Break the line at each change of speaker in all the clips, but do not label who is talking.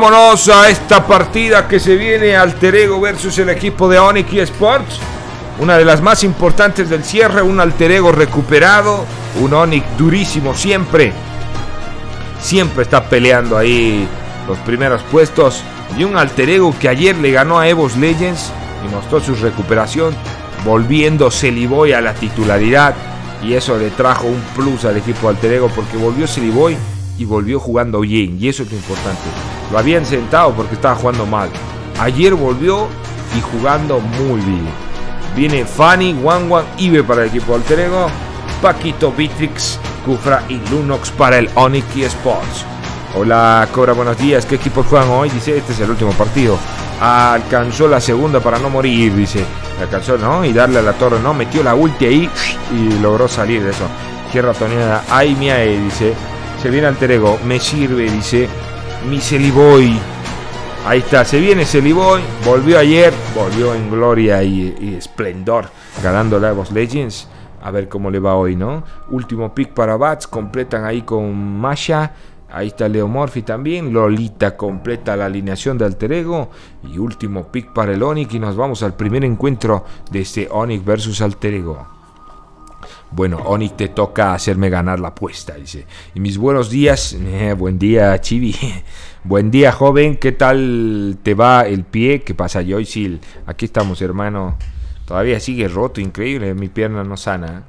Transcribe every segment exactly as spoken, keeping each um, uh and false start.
vámonos a esta partida que se viene. Alter Ego versus el equipo de Onyx Esports. Una de las más importantes del cierre. Un Alter Ego recuperado. Un Onyx durísimo siempre. Siempre está peleando ahí los primeros puestos. Y un Alter Ego que ayer le ganó a Evos Legends y mostró su recuperación, volviendo Celiboy a la titularidad. Y eso le trajo un plus al equipo de Alter Ego, porque volvió Celiboy y volvió jugando bien. Y eso es lo importante. Lo habían sentado porque estaba jugando mal. Ayer volvió y jugando muy bien. Viene Fanny, Wanwan, Ibe para el equipo de Alter Ego, Paquito, Bitrix, Kufra y Lunox para el Onyx Esports. Hola Cobra, buenos días. ¿Qué equipos juegan hoy? Dice, este es el último partido. Alcanzó la segunda para no morir, dice. Alcanzó, ¿no? Y darle a la torre, ¿no? Metió la ulti ahí y logró salir de eso. Qué ratoneada. Ay, mía, dice. Se viene Alter Ego. Me sirve, dice. Mi Celiboy. Ahí está, se viene Celiboy. Volvió ayer. Volvió en gloria y, y esplendor. Ganando la Evos Legends. A ver cómo le va hoy, ¿no? Último pick para Bats. Completan ahí con Masha. Ahí está Leo Morphy también. Lolita completa la alineación de Alter Ego. Y último pick para el Onyx. Y nos vamos al primer encuentro de este Onyx versus Alter Ego. Bueno, Onyx, te toca hacerme ganar la apuesta, dice. Y mis buenos días. Eh, buen día, Chibi. Buen día, joven. ¿Qué tal te va el pie? ¿Qué pasa, Joyce? Aquí estamos, hermano. Todavía sigue roto, increíble. Mi pierna no sana.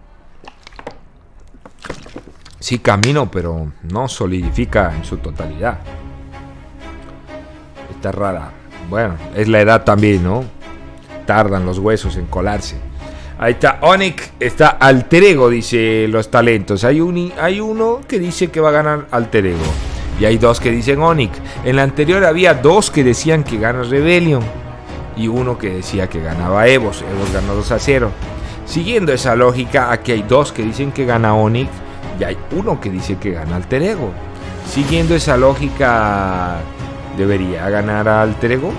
Sí camino, pero no solidifica en su totalidad. Está rara. Bueno, es la edad también, ¿no? Tardan los huesos en colarse. Ahí está Onyx, está Alter Ego, dice los talentos. Hay, un, hay uno que dice que va a ganar Alter Ego. Y hay dos que dicen Onyx. En la anterior había dos que decían que gana Rebellion. Y uno que decía que ganaba Evos. Evos ganó dos a cero. Siguiendo esa lógica, aquí hay dos que dicen que gana Onyx. Y hay uno que dice que gana Alter Ego. Siguiendo esa lógica, ¿debería ganar a Alter Ego?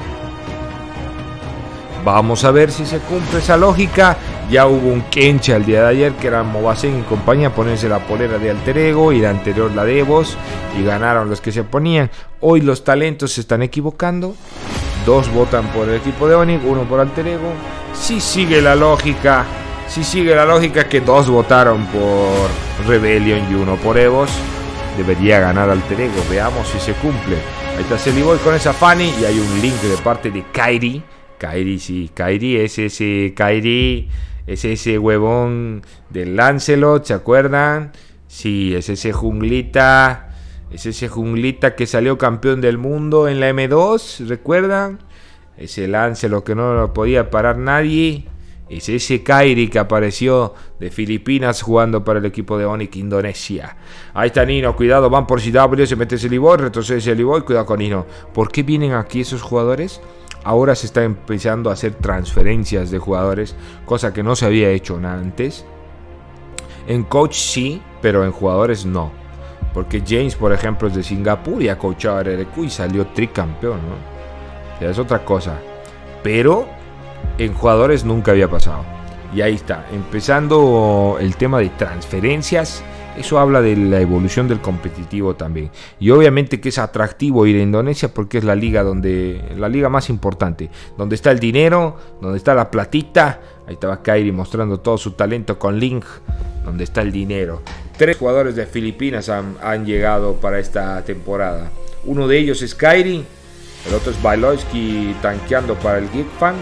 Vamos a ver si se cumple esa lógica. Ya hubo un Kencha el día de ayer, que era Mobasen y compañía, ponerse la polera de Alter Ego, y la anterior la de Evos, y ganaron los que se ponían. Hoy los talentos se están equivocando. Dos votan por el equipo de Onyx, uno por Alter Ego. Si sigue la lógica, si sigue la lógica que dos votaron por Rebellion y uno por Evos, debería ganar Alter Ego. Veamos si se cumple. Ahí está Celiboy con esa Fanny, y hay un link de parte de Kairi. Kairi, sí, Kairi es ese Kairi, es ese huevón del Lancelot, ¿se acuerdan? Sí, es ese junglita, es ese junglita que salió campeón del mundo en la eme dos, ¿recuerdan? Ese Lancelot que no lo podía parar nadie. Es ese Kairi que apareció de Filipinas jugando para el equipo de Onyx Indonesia. Ahí está Nino, cuidado, van por C W, se mete Celiboy, retrocede Celiboy, cuidado con Nino. ¿Por qué vienen aquí esos jugadores? Ahora se está empezando a hacer transferencias de jugadores, cosa que no se había hecho antes. En coach sí, pero en jugadores no. Porque James, por ejemplo, es de Singapur y ha coachado a R R Q y salió tricampeón, ¿no? O sea, es otra cosa. Pero en jugadores nunca había pasado. Y ahí está, empezando el tema de transferencias. Eso habla de la evolución del competitivo también. Y obviamente que es atractivo ir a Indonesia, porque es la liga donde la liga más importante, donde está el dinero, donde está la platita. Ahí estaba Kairi mostrando todo su talento con Link, donde está el dinero. Tres jugadores de Filipinas han, han llegado para esta temporada. Uno de ellos es Kairi, el otro es Bailovsky tanqueando para el Geekfan.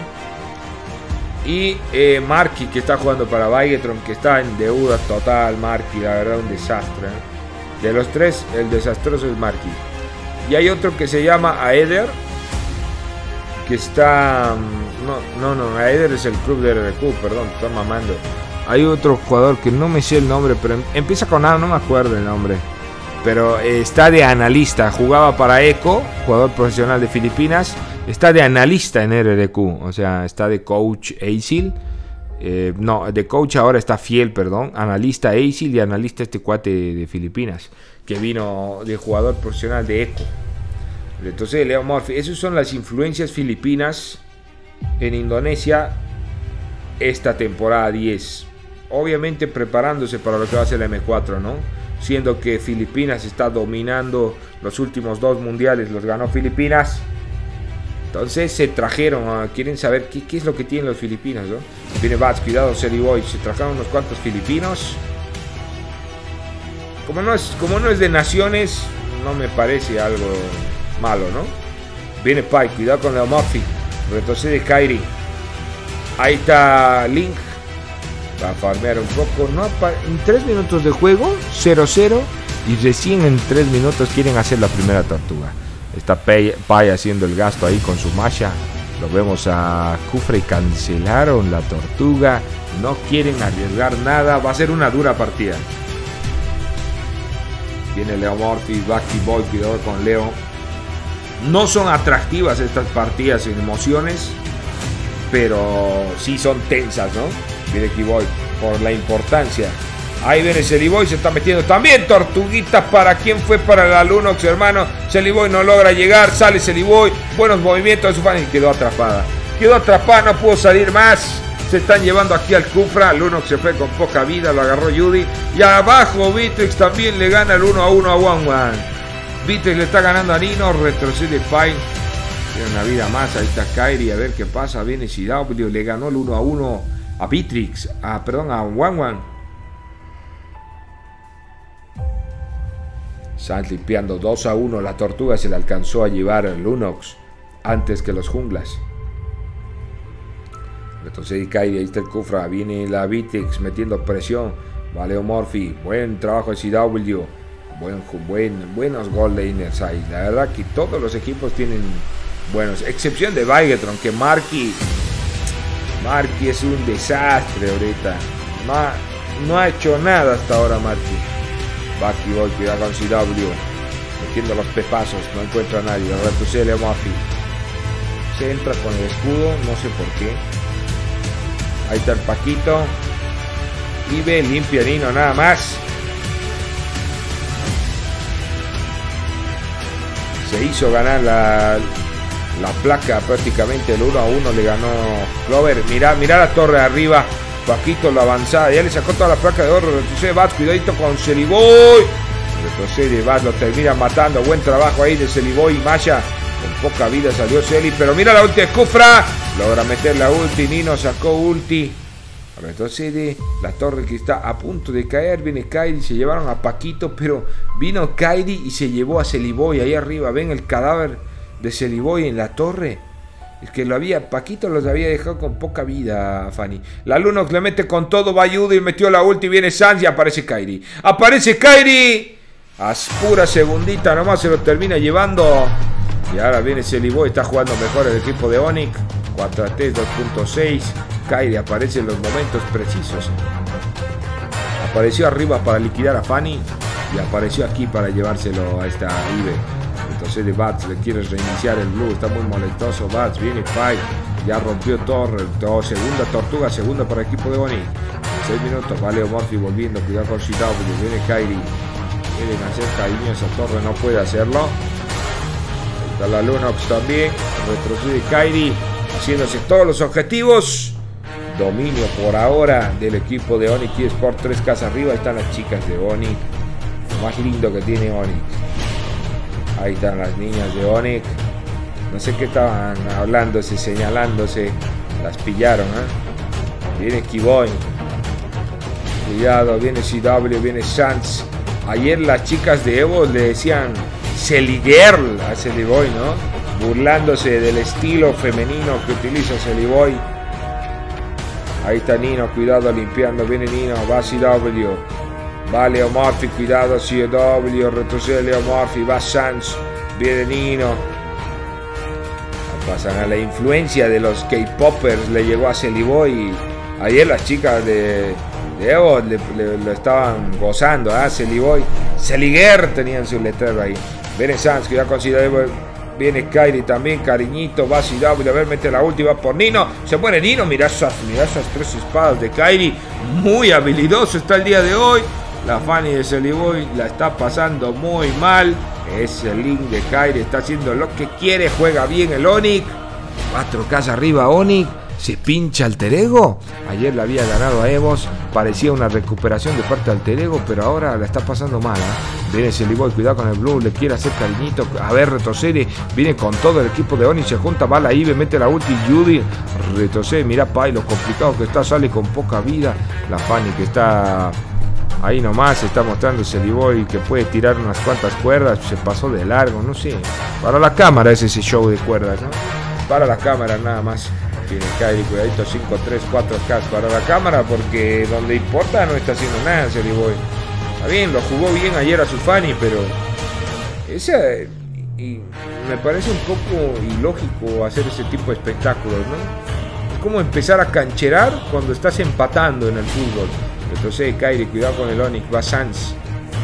Y eh, Marky, que está jugando para Bygetron, que está en deuda total. Marky, la verdad, un desastre, ¿eh? De los tres, el desastroso es Marky. Y hay otro que se llama Aether, que está... No, no, no, Aether es el club de R R Q, perdón, estoy mamando. Hay otro jugador que no me sé el nombre, pero empieza con A, no me acuerdo el nombre. Pero eh, está de analista, jugaba para Echo, jugador profesional de Filipinas. Está de analista en R R Q, o sea, está de coach Acil. Eh, no, de coach ahora está Fiel, perdón. Analista Acil y analista este cuate de, de Filipinas, que vino de jugador profesional de Echo. Entonces, Leo Morphy, esas son las influencias filipinas en Indonesia esta temporada diez. Obviamente preparándose para lo que va a ser la eme cuatro, ¿no? siendo que Filipinas está dominando los últimos dos mundiales, los ganó Filipinas. Entonces se trajeron, uh, quieren saber qué, qué es lo que tienen los filipinos, ¿no? Viene Bats, cuidado Celiboy, se trajeron unos cuantos filipinos. Como no es, como no es de naciones, no me parece algo malo, ¿no? Viene Pai, cuidado con Leo Murphy, retrocede Kairi. Ahí está Link, va a farmear un poco, ¿no? En tres minutos de juego, cero cero, y recién en tres minutos quieren hacer la primera tortuga. Está Pai haciendo el gasto ahí con su Masha. Lo vemos a Kufra y cancelaron la tortuga. No quieren arriesgar nada. Va a ser una dura partida. Viene Leo Murphy, Bucky Boy, cuidado con Leo. No son atractivas estas partidas en emociones, pero sí son tensas, ¿no? Viene Kiboy por la importancia. Ahí viene Celiboy, se está metiendo también tortuguitas. ¿Para quién fue? Para la Lunox, hermano. Celiboy no logra llegar, sale Celiboy. Buenos movimientos de su fan y quedó atrapada. Quedó atrapada, no pudo salir más. Se están llevando aquí al Kufra. Lunox se fue con poca vida, lo agarró Judy. Y abajo Vitrix también le gana el uno a uno a One One. Vitrix le está ganando a Nino, retrocede Fine. Tiene una vida más, ahí está Kairi, a ver qué pasa. Viene C W, le ganó el uno a uno a Vitrix. Ah, perdón, a One One. Sans limpiando dos a uno. La tortuga se le alcanzó a llevar el Lunox antes que los junglas. Retrocede Kairi, ahí está el Kufra. Viene la Vitrix metiendo presión. Vale, Murphy. Buen trabajo de C W. Buen, buen, buenos gold laners ahí. La verdad que todos los equipos tienen buenos. Excepción de Bigetron, que Marky. Marky es un desastre ahorita. No ha, no ha hecho nada hasta ahora Marky. Bucky Boy, cuidado con C W. Metiendo los pepazos, no encuentra a nadie. Retrocede Leo Murphy. Se entra con el escudo, no sé por qué. Ahí está el Paquito. Y ve, limpia Nino, nada más. Se hizo ganar la, la placa prácticamente. El uno a uno le ganó Clover. Mira, mira la torre de arriba. Paquito la avanzada, ya le sacó toda la placa de oro. Retrocede Bats, cuidadito con Celiboy. Retrocede Bats, lo termina matando. Buen trabajo ahí de Celiboy y Masha. Con poca vida salió Celi, pero mira la ulti de Kufra. Logra meter la ulti, Nino sacó ulti. Retrocede la torre que está a punto de caer. Viene Kairi, se llevaron a Paquito, pero vino Kairi y se llevó a Celiboy ahí arriba. Ven el cadáver de Celiboy en la torre. Es que lo había, Paquito los había dejado con poca vida, Fanny. La Lunox le mete con todo, va Judy, metió la ulti, viene Sans y aparece Kairi. ¡Aparece Kairi! A pura segundita nomás se lo termina llevando. Y ahora viene Celiboy, está jugando mejor el equipo de Onyx. cuatro a tres, dos punto seis. Kairi aparece en los momentos precisos. Apareció arriba para liquidar a Fanny y apareció aquí para llevárselo a esta Ive. Entonces de Bats le quiere reiniciar el blue, está muy molestoso Bats, viene Fight, ya rompió torre, todo, segunda tortuga, segunda para el equipo de Bonnie. seis minutos, vale Murphy volviendo, cuidado con C W, viene Kairi, quieren hacer cariño esa torre, no puede hacerlo. Está la Lunox también, retrocede Kairi, haciéndose todos los objetivos. Dominio por ahora del equipo de Onyx Sport, tres casas arriba, ahí están las chicas de Onyx, lo más lindo que tiene Onyx. Ahí están las niñas de Onyx. No sé qué estaban hablándose, señalándose. Las pillaron, ¿eh? Viene Kiboy. Cuidado, viene C W, viene Sans. Ayer las chicas de Evo le decían Celigirl a Celiboy, ¿no? Burlándose del estilo femenino que utiliza Celiboy. Ahí está Nino, cuidado, limpiando. Viene Nino, va C W. Va Leo Murphy, cuidado C W, retrocede Leo Murphy, va Sans, viene Nino. Pasan a la influencia de los K-Poppers, le llegó a Celiboy. Ayer las chicas de, de Evo le, le, lo estaban gozando, ¿eh? Celiboy, Celigirl tenían su letrero ahí. Viene Sans, cuidado con C W, viene Kairi también, cariñito, va C W, a ver, mete la última por Nino. Se muere Nino, mira esas, mira esas tres espadas de Kairi, muy habilidoso está el día de hoy. La Fanny de Celiboy la está pasando muy mal. Ese link de Kairi está haciendo lo que quiere. Juega bien el Onyx. cuatro K arriba Onyx. Se pincha el Terego. Ayer le había ganado a Evos. parecía una recuperación de parte del Alter Ego, pero ahora la está pasando mal, ¿eh? Viene Celiboy, cuidado con el Blue, le quiere hacer cariñito. A ver, retrocede, viene con todo el equipo de Onyx, se junta, va la Ibe, mete la ulti, Judy, retrocede, mira Pai, lo complicado que está, sale con poca vida. La Fanny que está ahí nomás, se está mostrando Celiboy que puede tirar unas cuantas cuerdas, se pasó de largo, no sé. Para la cámara es ese show de cuerdas, ¿no? Para la cámara nada más. Tiene Kairi, cuidadito, cinco, tres, cuatro K para la cámara, porque donde importa no está haciendo nada Celiboy. Está bien, lo jugó bien ayer a su Fanny, pero esa, y me parece un poco ilógico hacer ese tipo de espectáculos, ¿no? Es como empezar a cancherar cuando estás empatando en el fútbol. Entonces Kairi, cuidado con el Onyx, va Sans.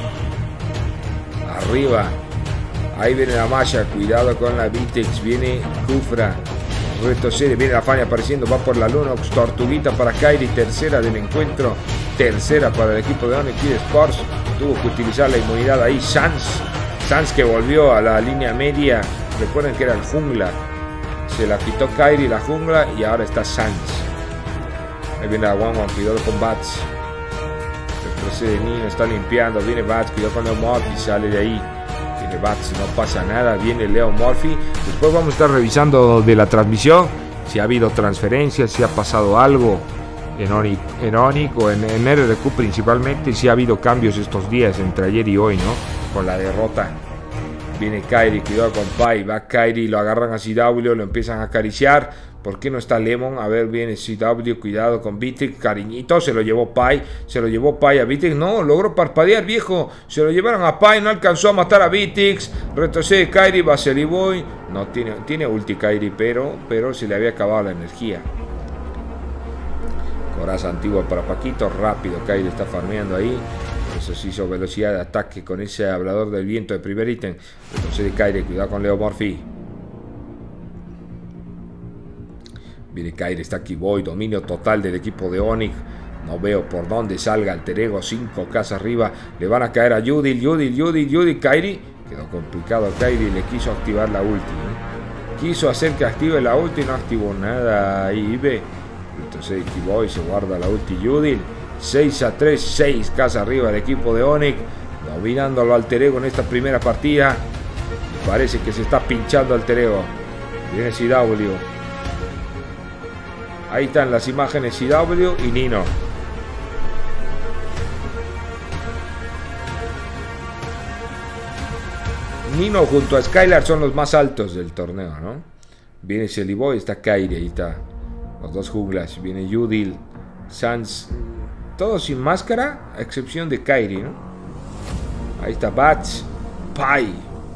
Arriba. Ahí viene la Maya, cuidado con la Vitex, viene Kufra. Retrocede, viene la Fanny apareciendo, va por la Lunox, Tortuguita para Kairi, tercera del encuentro, tercera para el equipo de Onyx Sports. Tuvo que utilizar la inmunidad ahí Sans, Sans que volvió a la línea media. Recuerden que era el jungla, se la quitó Kairi la jungla y ahora está Sans. Ahí viene la One One, cuidado con Bats. Retrocede Nino, está limpiando, viene Bats, cuidado con Leomorphy, sale de ahí. Viene Bats, no pasa nada, viene Leomorphy. Después vamos a estar revisando de la transmisión si ha habido transferencias, si ha pasado algo en Onyx, en Onyx o en, en R R Q principalmente, si ha habido cambios estos días entre ayer y hoy, ¿no? Con la derrota. Viene Kairi, cuidado con Pai, va Kairi, lo agarran a C W, lo empiezan a acariciar. ¿Por qué no está Lemon? A ver, viene C W, cuidado con Vitex, cariñito, se lo llevó Pai, se lo llevó Pai a Vitex, no, logró parpadear, viejo, se lo llevaron a Pai, no alcanzó a matar a Vitex, retrocede Kairi, va Celiboy, no tiene, tiene ulti Kairi, pero, pero se le había acabado la energía. Coraza antigua para Paquito, rápido, Kairi está farmeando ahí. Eso sí hizo velocidad de ataque con ese hablador del viento de primer ítem. Retrocede Kairi, cuidado con Leomorphy. Viene Kairi, está aquí Boy, dominio total del equipo de Onyx. No veo por dónde salga Alter Ego, cinco K arriba. Le van a caer a Judy, Judy, Judy, Judy, Kairi. Quedó complicado Kairi, le quiso activar la ulti, ¿eh? Quiso hacer que active la ulti, no activó nada ahí, ve. Entonces Boy se guarda la ulti Judy. seis a tres, seis K arriba el equipo de Onyx. Dominando al Alter Ego en esta primera partida. Parece que se está pinchando Alter Ego. Viene C W. Ahí están las imágenes C W y Nino. Nino junto a Skylar son los más altos del torneo, ¿no? Viene Celiboy, está Kairi, ahí está. Los dos junglas. Viene Judil, Sans. Todos sin máscara, a excepción de Kairi, ¿no? Ahí está Bats, Pai.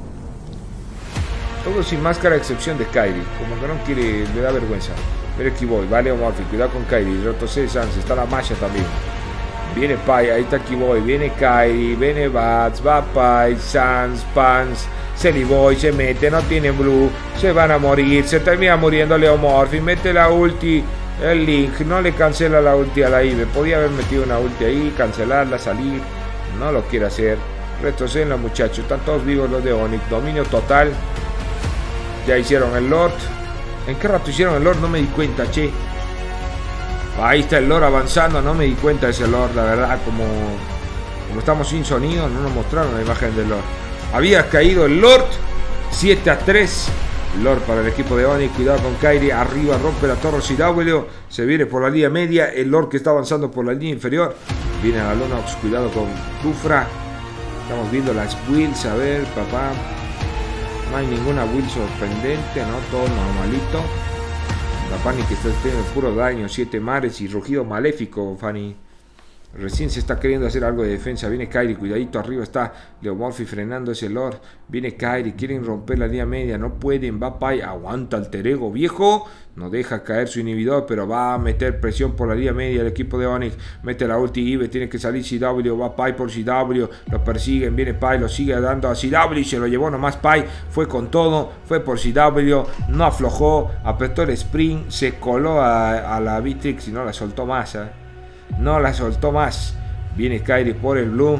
Todos sin máscara, a excepción de Kairi. Como que no quiere, le da vergüenza. Pero aquí voy, vale Leomorphy, cuidado con Kairi, retrocede Sans, está la Masha también. Viene Pai, ahí está Kiboy, viene Kairi, viene Bats, va Pai, Sans, Pans, Celiboy se mete, no tiene blue, se van a morir, se termina muriendo Leomorphy, mete la ulti, el Link, no le cancela la ulti a la Ibe, podía haber metido una ulti ahí, cancelarla, salir, no lo quiere hacer. Retroceden los muchachos, están todos vivos los de Onyx, dominio total, ya hicieron el Lord. ¿En qué rato hicieron el Lord? No me di cuenta, che. Ahí está el Lord avanzando, no me di cuenta de ese Lord, la verdad, como, como estamos sin sonido, no nos mostraron la imagen del Lord. Había caído el Lord, siete a tres. Lord para el equipo de Onyx, cuidado con Kairi, arriba rompe la torre C W, se viene por la línea media, el Lord que está avanzando por la línea inferior. Viene a la Lunox, cuidado con Kufra. Estamos viendo las builds, a ver, papá. No hay ninguna build sorprendente, ¿no? Todo normalito. La Fanny que está teniendo puro daño, siete mares y rugido maléfico, Fanny. Recién se está queriendo hacer algo de defensa. Viene Kairi, cuidadito, arriba está Leomorphy frenando ese Lord. Viene Kairi, quieren romper la línea media, no pueden, va Pai, aguanta Alter Ego, viejo. No deja caer su inhibidor, pero va a meter presión por la línea media el equipo de Onyx. Mete la ulti Ibe, tiene que salir C W, va Pai por C W, lo persiguen, viene Pai, lo sigue dando a C W y se lo llevó nomás Pai. Fue con todo, fue por C W, no aflojó, apretó el sprint, se coló a, a la Vitex y no la soltó más, ¿eh? No la soltó más. Viene Kairi por el blue.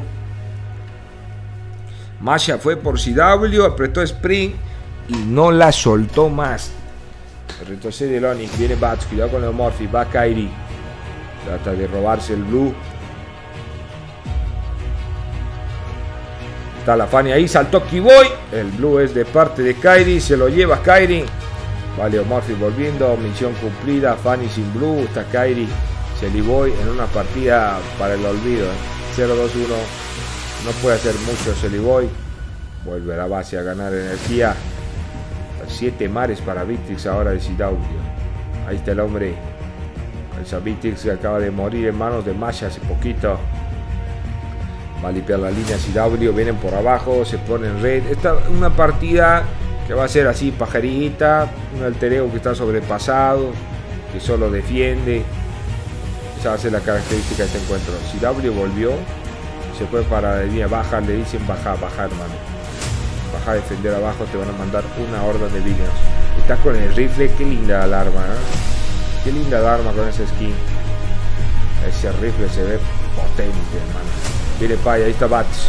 Masha fue por C W, apretó sprint y no la soltó más. Retrocede el Onyx, viene Bats, cuidado con Leomorphy, va Kairi. Trata de robarse el blue. Está la Fanny ahí, saltó Kiboy. El blue es de parte de Kairi, se lo lleva Kairi. Vale, Murphy volviendo, misión cumplida. Fanny sin blue, está Kairi. Celiboy en una partida para el olvido. ¿eh? cero dos uno. No puede hacer mucho Celiboy. Vuelve a la base a ganar energía. siete mares para Victrix ahora de C W. Ahí está el hombre. Esa Victrix que acaba de morir en manos de Masha hace poquito. Va a limpiar la línea C W. Vienen por abajo. Se pone en red. Esta es una partida que va a ser así pajarita. Un alter ego que está sobrepasado. Que solo defiende. Esa va a ser la característica de este encuentro. C W volvió. Se fue para la línea baja. Le dicen baja, baja hermano. Baja a defender abajo. Te van a mandar una horda de villanos. Está con el rifle. Qué linda la arma, ¿eh? Qué linda la arma con ese skin. Ese rifle se ve potente, hermano. Viene Pai, ahí está Bats.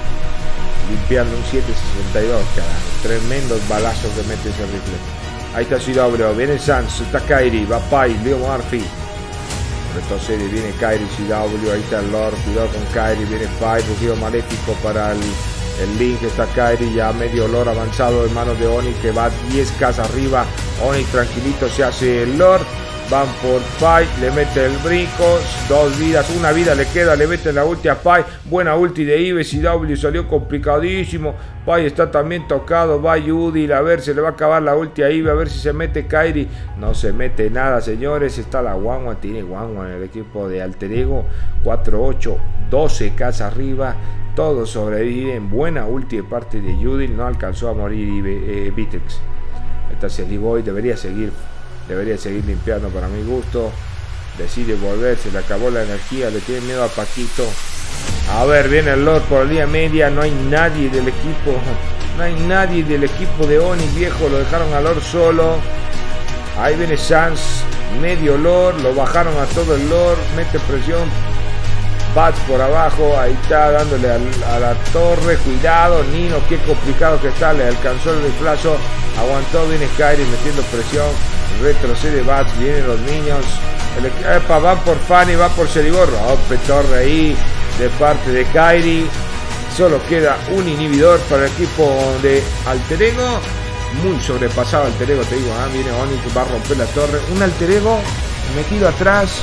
Limpiando un siete sesenta y dos, carajo. Tremendos balazos que mete ese rifle. Ahí está C W, viene Sans, está Kairi, va Pai, Leo Murphy. Retrocede, viene Kairi, C W, ahí está el Lord, cuidado con Kairi, viene Pai, rugido maléfico para el, el Link, está Kairi, ya medio Lord avanzado en manos de Onyx, que va diez K arriba. Onyx tranquilito se hace el Lord. Van por Pai, le mete el brincos, dos vidas, una vida le queda, le mete la ulti a Pai, buena ulti de Ive, C W salió complicadísimo, Pai está también tocado, va Yudil, a ver, se le va a acabar la ulti a Ive, a ver si se mete Kairi, no se mete nada señores, está la Wanwa, tiene Wanwa en el equipo de Alter Ego, cuatro ocho, doce K arriba, todos sobreviven, buena ulti de parte de Yudil, no alcanzó a morir Ive, eh, Victrix, esta Celiboy debería seguir. Debería seguir limpiando para mi gusto. Decide volver, se le acabó la energía, le tiene miedo a Paquito. A ver, viene el Lord por la línea media, no hay nadie del equipo. No hay nadie del equipo de Onyx, viejo, lo dejaron al Lord solo. Ahí viene Sans, medio Lord, lo bajaron a todo el Lord, mete presión. Bats por abajo, ahí está dándole a, a la torre, cuidado, Nino, qué complicado que está, le alcanzó el riflazo, aguantó, viene Kairi metiendo presión. Retrocede Bats, vienen los niños. El, epa, van por Fanny, va por Celiboy. Rompe torre ahí de parte de Kairi. Solo queda un inhibidor para el equipo de Alter Ego. Muy sobrepasado Alter Ego, te digo. Ah, viene Onyx, va a romper la torre. Un Alter Ego metido atrás.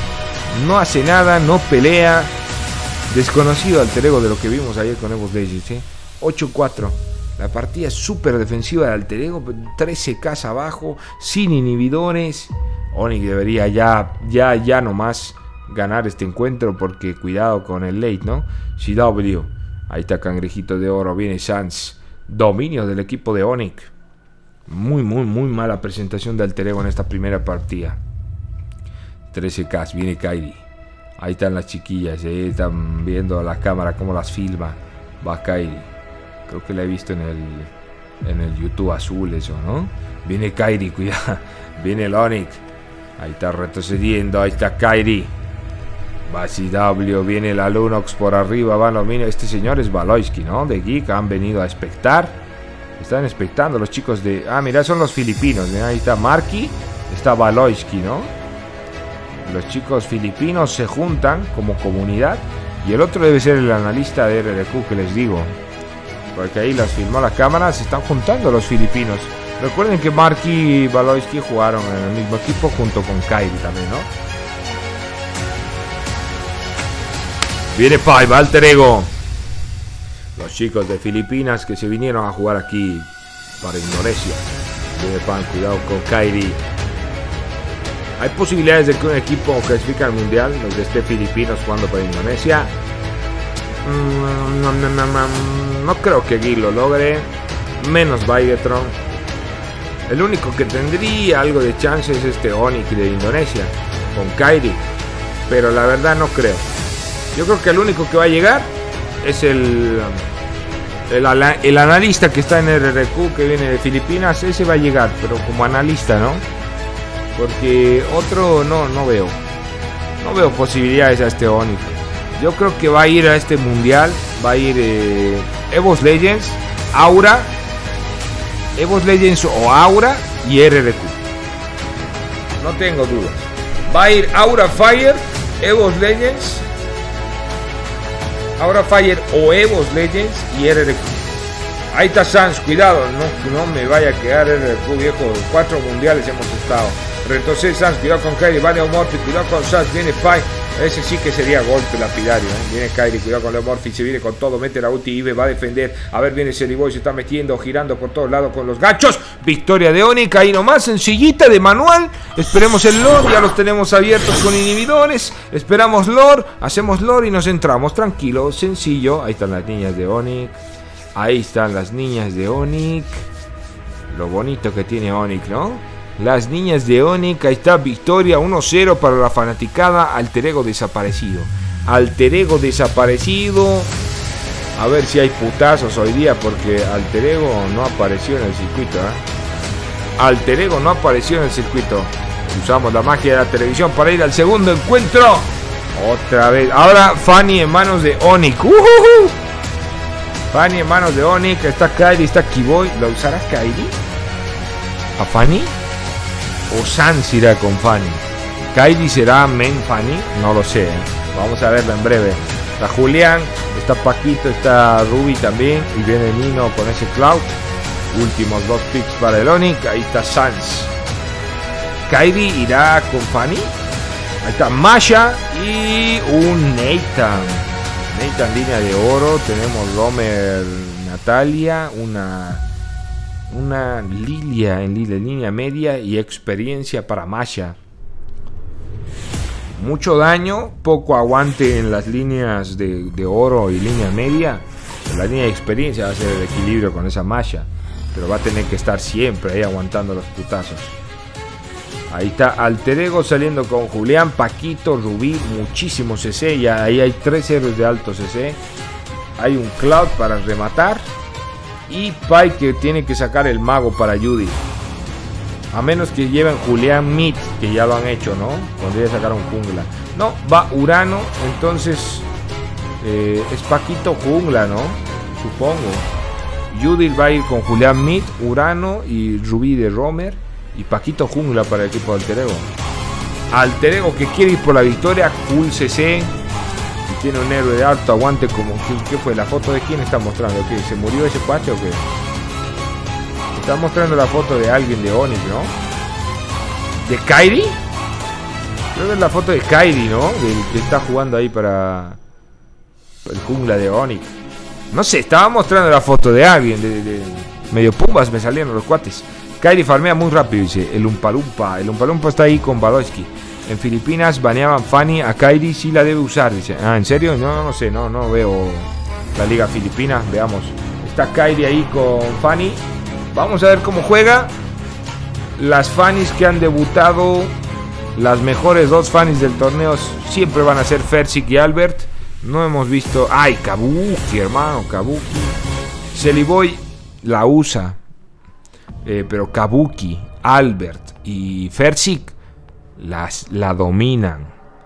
No hace nada, no pelea. Desconocido Alter Ego de lo que vimos ayer con Evo Legends, ¿eh? ocho cuatro. La partida es súper defensiva de Alter Ego, trece K abajo, sin inhibidores. Onyx debería ya, ya, ya nomás ganar este encuentro porque cuidado con el late, ¿no? C W, ahí está Cangrejito de Oro, viene Sans. Dominio del equipo de Onyx. Muy, muy, muy mala presentación de Alter Ego en esta primera partida. trece K, viene Kairi. Ahí están las chiquillas, eh, están viendo a la cámara cómo las filma. Va Kairi. Creo que la he visto en el, en el YouTube azul eso, ¿no? Viene Kairi, cuidado. Viene el Onyx. Ahí está retrocediendo, ahí está Kairi. Va C W, viene la Lunox por arriba, van los minions. Este señor es Valoisky, ¿no? De Geek, han venido a espectar. Están expectando los chicos de... Ah, mira, son los filipinos, ¿eh? Ahí está Marky, está Valoisky, ¿no? Los chicos filipinos se juntan como comunidad. Y el otro debe ser el analista de R R Q que les digo. Porque ahí las filmó la cámara, se están juntando los filipinos. Recuerden que Marky y Valoisky jugaron en el mismo equipo junto con Kairi también, ¿no? Viene Pai, va Alter Ego. Los chicos de Filipinas que se vinieron a jugar aquí para Indonesia. Viene Pai, cuidado con Kairi. Hay posibilidades de que un equipo clasifique al mundial, los de este filipinos jugando para Indonesia. Mm, no, no, no, no, no creo que Geek lo logre. Menos Bygetron. El único que tendría algo de chance es este Onyx de Indonesia con Kairi. Pero la verdad no creo. Yo creo que el único que va a llegar es el, el, el analista que está en R R Q, que viene de Filipinas. Ese va a llegar, pero como analista, ¿no? Porque otro no, no veo. No veo posibilidades a este Onyx. Yo creo que va a ir a este mundial. Va a ir eh, Evo Legends, Aura, Evo Legends o Aura y R R Q. No tengo dudas. Va a ir Aura Fire Evos Legends. Ahora Fire o Evos Legends y R R Q. Ahí está Sans, cuidado, no, no me vaya a quedar R R Q, viejo. Cuatro mundiales hemos estado. Retrocede Sans, cuidado con Kairi, va Leomorphy, cuidado con Sans, viene Pai. Ese sí que sería golpe lapidario, ¿eh? Viene Kairi, cuidado con Leomorphy, se viene con todo, mete la ulti, Ive va a defender. A ver, viene Celiboy, se está metiendo, girando por todos lados con los ganchos. Victoria de Onyx, ahí nomás, sencillita, de manual. Esperemos el lore, ya los tenemos abiertos con inhibidores. Esperamos lore, hacemos lore y nos entramos, tranquilo, sencillo. Ahí están las niñas de Onyx. Ahí están las niñas de Onyx. Lo bonito que tiene Onyx, ¿no? Las niñas de Onyx. Ahí está, victoria uno cero para la fanaticada. Alter Ego desaparecido. Alter Ego desaparecido. A ver si hay putazos hoy día, porque Alter Ego no apareció en el circuito, ¿eh? Alter Ego no apareció en el circuito. Usamos la magia de la televisión para ir al segundo encuentro. Otra vez. Ahora Fanny en manos de Onyx. ¡Uh-huh! Fanny en manos de Onyx. Está Kairi, está Kiboy. ¿Lo usará Kairi? ¿A Fanny? ¿O Sans irá con Fanny? ¿Kairi será main Fanny? No lo sé, ¿eh? Vamos a verlo en breve. Está Julián, está Paquito, está Ruby también. Y viene Nino con ese Cloud. Últimos dos picks para el Onyx. Ahí está Sans. ¿Kairi irá con Fanny? Ahí está Masha y un Nathan. Nathan línea de oro. Tenemos Romer, Natalia, una... Una Lilia en línea media y experiencia para Masha. Mucho daño, poco aguante en las líneas de, de oro y línea media. La línea de experiencia va a ser el equilibrio con esa Masha. Pero va a tener que estar siempre ahí aguantando los putazos. Ahí está Alter Ego saliendo con Julián, Paquito, Rubí, muchísimo C C. Y ahí hay tres héroes de alto C C. Hay un Cloud para rematar. Y Pai que tiene que sacar el mago para Judy. A menos que lleven Julián Mid, que ya lo han hecho, ¿no? Podría sacar un jungla. No, va Urano, entonces eh, es Paquito jungla, ¿no? Supongo. Judy va a ir con Julián Mid, Urano y Rubí de Romer. Y Paquito jungla para el equipo de Alter Ego. Alter Ego que quiere ir por la victoria, full C C. Tiene un héroe de alto aguante como... ¿Qué, qué fue? ¿La foto de quién está mostrando? ¿Qué? ¿Se murió ese cuate o qué? Está mostrando la foto de alguien de Onyx, ¿no? ¿De Kairi? Creo que es la foto de Kairi, ¿no? Del que está jugando ahí para... el jungla de Onyx. No sé, estaba mostrando la foto de alguien. De, de... medio pumbas me salieron los cuates. Kairi farmea muy rápido, dice. El Umpalumpa. El Umpalumpa está ahí con Badowski. En Filipinas baneaban Fanny, a Kairi sí la debe usar, dice. Ah, ¿en serio? No, no sé, no, no veo la liga filipina. Veamos. Está Kairi ahí con Fanny. Vamos a ver cómo juega. Las Fannys que han debutado, las mejores dos Fannys del torneo siempre van a ser Fersic y Albert. No hemos visto... ¡Ay, Kabuki, hermano! Kabuki. Celiboy la usa. Eh, pero Kabuki, Albert y Fersic Las, la dominan.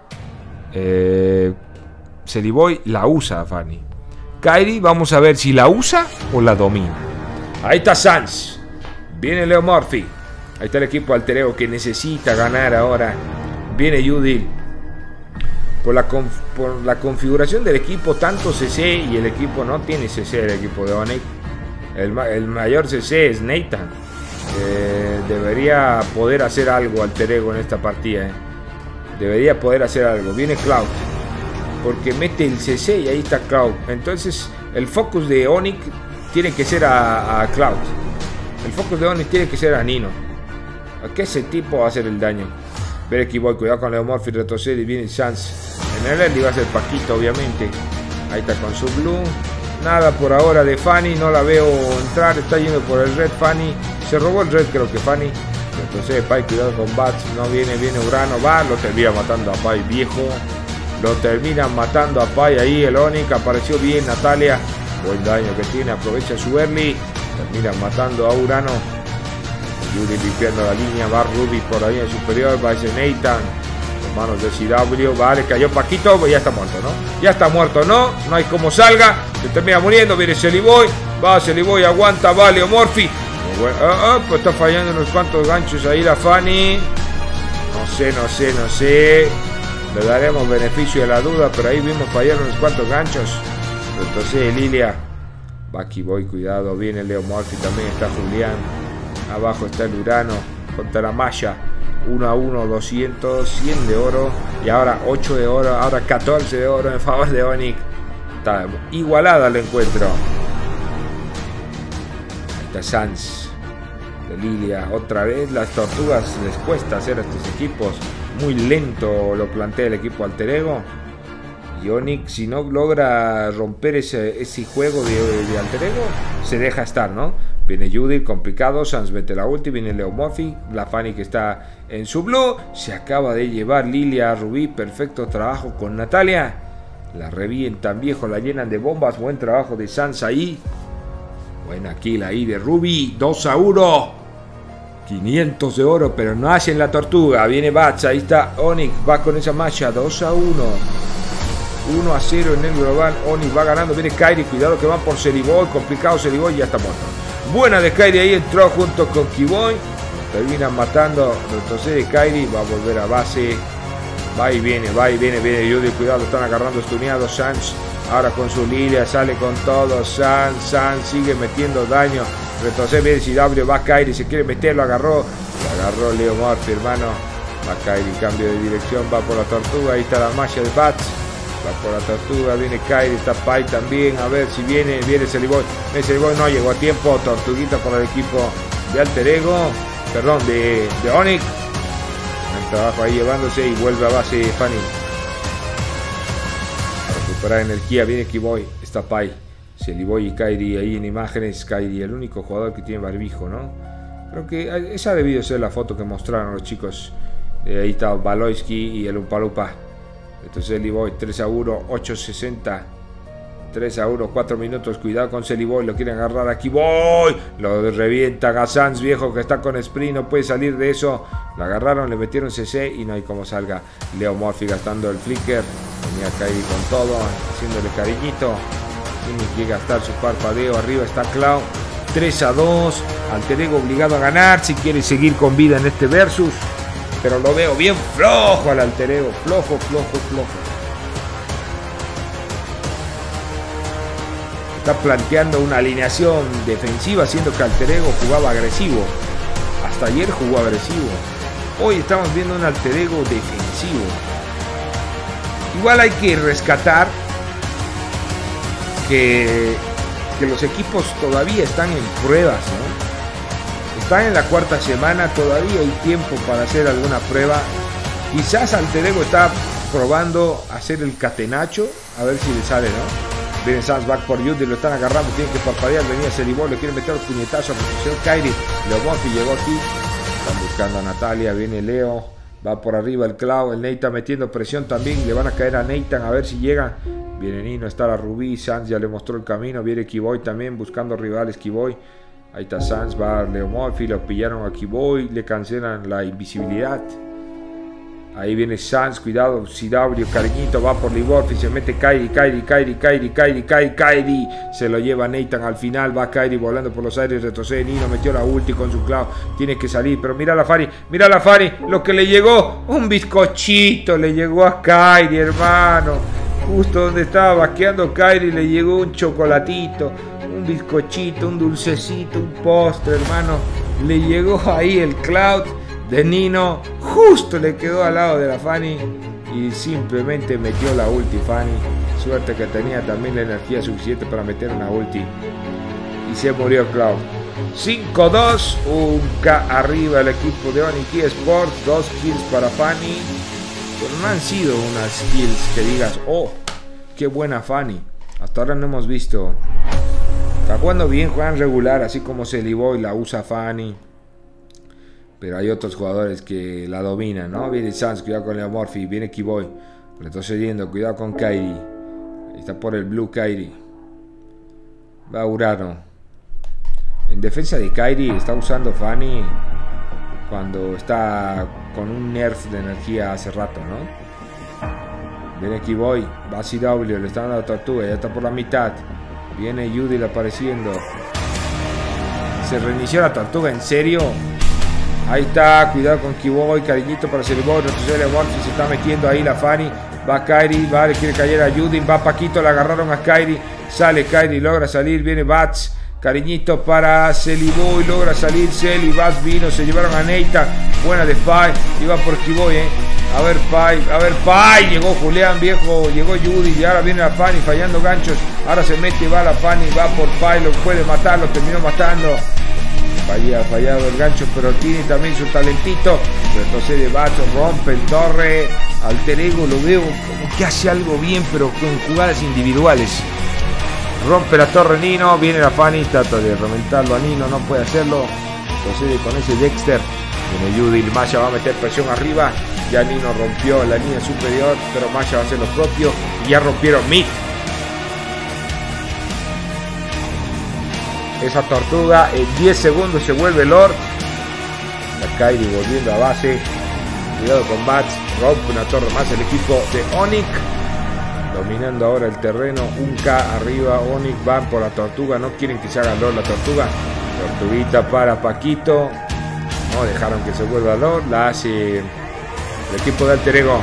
eh, Celiboy la usa Fanny. Kairi vamos a ver si la usa o la domina. Ahí está Sans. Viene Leomorphy. Ahí está el equipo Alter Ego que necesita ganar ahora. Viene Judy. Por la, por la configuración del equipo, tanto C C y el equipo no tiene C C el equipo de Onyx. El, el mayor C C es Nathan. Eh, debería poder hacer algo Alter Ego en esta partida, eh. Debería poder hacer algo. Viene Cloud, porque mete el C C y ahí está Cloud. Entonces el focus de Onyx tiene que ser a, a Cloud. El focus de Onyx tiene que ser a Nino. ¿A qué ese tipo va a hacer el daño? Ver Equivoy, cuidado con Leomorphy, retrocede y viene Sans. En el early va a ser Paquito, obviamente. Ahí está con su blue. Nada por ahora de Fanny, no la veo entrar, está yendo por el red Fanny. Se robó el red, creo que Fanny. Entonces Pai, cuidado con Bats, no viene, viene Urano, va, lo termina matando a Pai, viejo. Lo terminan matando a Pai ahí, el Onyx, apareció bien Natalia. Buen daño que tiene, aprovecha su early. Terminan matando a Urano. Judy limpiando la línea, va Ruby por la línea superior, va ese Nathan. Manos de C W, vale, cayó Paquito, pues ya está muerto, ¿no? Ya está muerto, ¿no? No hay como salga, se termina muriendo, viene Celiboy, va Celiboy, aguanta, va Leomorphy. Bueno, ah, ah, pues está fallando unos cuantos ganchos ahí la Fanny. No sé, no sé, no sé. Le daremos beneficio de la duda, pero ahí vimos fallar unos cuantos ganchos. Entonces Lilia. Va aquí voy, cuidado. Viene Leo Murphy, también está Julián. Abajo está el Urano contra la malla. uno a uno, doscientos, cien de oro. Y ahora ocho de oro, ahora catorce de oro en favor de Onyx. Está igualada el encuentro. Ahí está Sanz de Lilia. Otra vez las tortugas les cuesta hacer a estos equipos. Muy lento lo plantea el equipo Alter Ego. Y Onyx, si no logra romper ese, ese juego de, de Alter Ego, se deja estar, ¿no? Viene Judith, complicado. Sanz mete la ulti. Viene Leo Murphy. La Fanny que está en su blue. Se acaba de llevar Lilia a Rubí. Perfecto trabajo con Natalia. La revientan, viejo. La llenan de bombas. Buen trabajo de Sanz ahí. Buena kill ahí de Rubí. dos a uno. quinientos de oro, pero no hacen la tortuga. Viene Bats. Ahí está Onyx. Va con esa malla. dos a uno. uno a cero en el global. Onyx va ganando. Viene Kairi. Cuidado que van por Celiboy. Complicado Celiboy. Ya está muerto. Buena de Kairi. Ahí entró junto con Kiboy. Terminan matando. Retrocede Kairi. Va a volver a base. Va y viene. Va y viene. Viene Judy. Cuidado. Están agarrando estuneados. Sanz. Ahora con su Lilia. Sale con todo. Sanz. Sanz sigue metiendo daño. Retrocede. Viene C W. Va Kairi. Se quiere meter. Lo agarró. Lo agarró Leo Murphy, hermano. Va Kairi. Cambio de dirección. Va por la tortuga. Ahí está la malla de Bats. Va por la tortuga, viene Kairi, está Pai también, a ver si viene, viene Celiboy. El Celiboy no llegó a tiempo, tortuguita para el equipo de Alter Ego, perdón, de, de Onyx. El trabajo ahí llevándose y vuelve a base Fanny. A recuperar energía, viene Kiboy, está Pai. Celiboy y Kairi ahí en imágenes, Kairi, el único jugador que tiene barbijo, ¿no? Creo que esa ha debido ser la foto que mostraron los chicos. Eh, ahí está Baloyski y el Umpalupa. Entonces Celiboy, tres a uno, ocho sesenta. tres a uno, cuatro minutos. Cuidado con Celiboy, lo quieren agarrar aquí. ¡Voy! Lo revientan a Sanz, viejo, que está con sprint. No puede salir de eso. Lo agarraron, le metieron C C y no hay como salga. Leo Murphy gastando el flicker. Venía Kairi con todo, haciéndole cariñito. Tiene que gastar su parpadeo. Arriba está Cloud. tres a dos. Alter Ego obligado a ganar si quiere seguir con vida en este versus. Pero lo veo bien flojo al Alter Ego. Flojo, flojo, flojo. Está planteando una alineación defensiva, siendo que Alter Ego jugaba agresivo. Hasta ayer jugó agresivo. Hoy estamos viendo un Alter Ego defensivo. Igual hay que rescatar que, que los equipos todavía están en pruebas, ¿no? Están en la cuarta semana, todavía hay tiempo para hacer alguna prueba. Quizás Alter Ego está probando hacer el catenacho, a ver si le sale, ¿no? Viene Sanz back por Judy, lo están agarrando, tienen que parpadear, venía Celiboy, le quieren meter los puñetazos, posición Kairi, Leo Murphy llegó aquí, están buscando a Natalia, viene Leo, va por arriba el Cloud, el Nathan metiendo presión también, le van a caer a Nathan a ver si llegan. Viene Nino, está la Rubí, Sanz ya le mostró el camino, viene Kiboy también buscando rivales, Kiboy. Ahí está Sanz, va Leo Murphy, lo pillaron a Kiboy, le cancelan la invisibilidad. Ahí viene Sanz, cuidado, C W, cariñito, va por Leo Murphy, se mete Kairi, Kairi, Kairi, Kairi, Kairi, Kairi, Kairi. Se lo lleva Nathan al final, va Kairi volando por los aires, retrocede Nino, metió la ulti con su Cloud, tiene que salir, pero mira la Fanny, mira la Fanny, lo que le llegó, un bizcochito le llegó a Kairi, hermano. Justo donde estaba vaqueando Kairi le llegó un chocolatito, un bizcochito, un dulcecito, un postre, hermano. Le llegó ahí el Cloud de Nino, justo le quedó al lado de la Fanny y simplemente metió la ulti Fanny. Suerte que tenía también la energía suficiente para meter una ulti. Y se murió Cloud. cinco dos, un K arriba el equipo de Onyx Esports, dos kills para Fanny. Pero no han sido unas kills que digas, oh, qué buena Fanny. Hasta ahora no hemos visto. Está jugando bien, juegan regular, así como Celiboy la usa Fanny. Pero hay otros jugadores que la dominan, ¿no? Viene Sanz, cuidado con Leo Murphy, viene Kiboy, retrocediendo, cuidado con Kairi. Ahí está por el blue Kairi. Va Urano. En defensa de Kairi está usando Fanny cuando está con un nerf de energía hace rato, ¿no? Viene Kiboy, va C W, le está dando la tortuga, ya está por la mitad. Viene Judy apareciendo. Se reinició la tortuga, ¿en serio? Ahí está, cuidado con Kiboy, cariñito para Celiboy, retrocede Leo Morphy, se está metiendo ahí la Fanny. Va Kairi, vale, quiere caer a Judy, va Paquito, le agarraron a Kairi. Sale Kairi, logra salir, viene Bats. Cariñito para Celiboy, logra salir Celi, Bats vino, se llevaron a Neita. Buena de Pai, y va por Kiboy, eh. A ver Pai, a ver Pai, llegó Julián viejo, llegó Judy y ahora viene la Fanny fallando ganchos. Ahora se mete y va la Fanny, va por Pai, lo puede matar, lo terminó matando. Fallado, fallado el gancho, pero tiene también su talentito. Retrocede Bacho, rompe el torre. Alter Ego lo veo como que hace algo bien, pero con jugadas individuales. Rompe la torre Nino, viene la Fanny, trata de reventarlo a Nino, no puede hacerlo. Retrocede con ese Dexter. Viene Judy, Masha va a meter presión arriba. Ya Nino rompió la línea superior, pero Masha va a hacer lo propio. Y ya rompieron mid. Esa tortuga en diez segundos se vuelve Lord. La Kairi volviendo a base. Cuidado con Bats. Rompe una torre más el equipo de Onyx. Dominando ahora el terreno. Un K arriba. Onyx van por la tortuga. No quieren que se haga Lord la tortuga. Tortuguita para Paquito. No dejaron que se vuelva Lord. La hace el equipo de Alter Ego.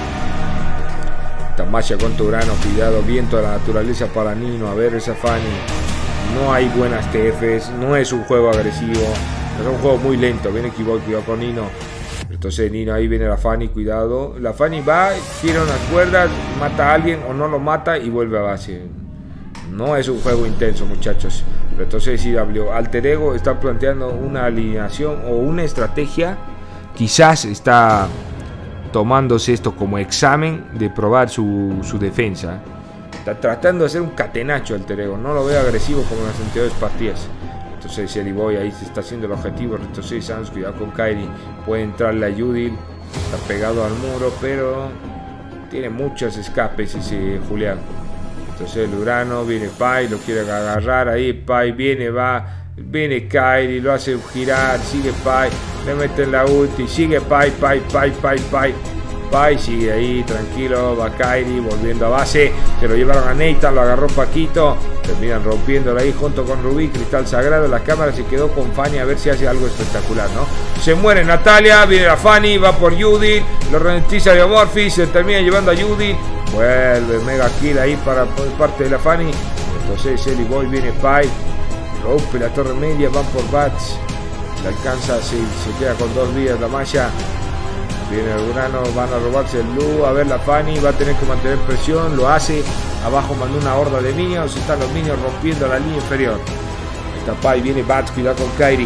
Tamasha con Turano. Cuidado. Viento de la naturaleza para Nino. A ver esa Fanny. No hay buenas T Fs, no es un juego agresivo, es un juego muy lento. Viene Kiboy, cuidado con Nino. Entonces Nino, ahí viene la Fanny, cuidado. La Fanny va, tira unas cuerdas, mata a alguien o no lo mata y vuelve a base. No es un juego intenso, muchachos. Entonces C W, Alter Ego está planteando una alineación o una estrategia. Quizás está tomándose esto como examen de probar su, su defensa. Está tratando de hacer un catenacho Alter Ego. No lo veo agresivo como en las anteriores partidas. Entonces Celiboy ahí se está haciendo el objetivo. Entonces Sans, cuidado con Kairi. Puede entrarle a Judith. Está pegado al muro, pero tiene muchos escapes ese Julián. Entonces el Urano, viene Pai, lo quiere agarrar ahí. Pai viene, va. Viene Kairi, lo hace girar. Sigue Pai. Le mete la ulti. Sigue Pai, Pai, Pai, Pai, Pai. Pai sigue ahí, tranquilo, va Kairi, volviendo a base, se lo llevaron a Nathan, lo agarró Paquito, terminan rompiéndolo ahí junto con Rubí, Cristal Sagrado, la cámara se quedó con Fanny a ver si hace algo espectacular, ¿no? Se muere Natalia, viene la Fanny, va por Judy, lo ralentiza de Morphy, se termina llevando a Judy, vuelve mega kill ahí para por parte de la Fanny, entonces Celiboy, viene Pai, rompe la torre media, van por Bats, le alcanza, se, se queda con dos vidas la malla. Viene el Urano, van a robarse el Blue. A ver la Fanny, va a tener que mantener presión. Lo hace. Abajo mandó una horda de minions. Están los minions rompiendo la línea inferior. Está Pai, viene Bats, cuidado con Kairi.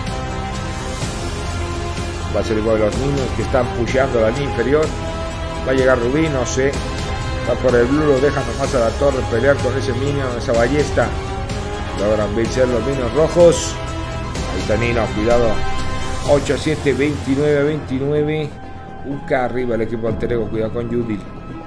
Va a ser igual a los minions que están pusheando la línea inferior. Va a llegar Rubí, no sé. Va por el Blue, lo dejan nomás a la torre pelear con ese minion, esa ballesta. Logran vencer los minions rojos. Ahí está Nino, cuidado. ocho a siete, veintinueve a veintinueve. Un K arriba el equipo Alter Ego, cuidado con Judith.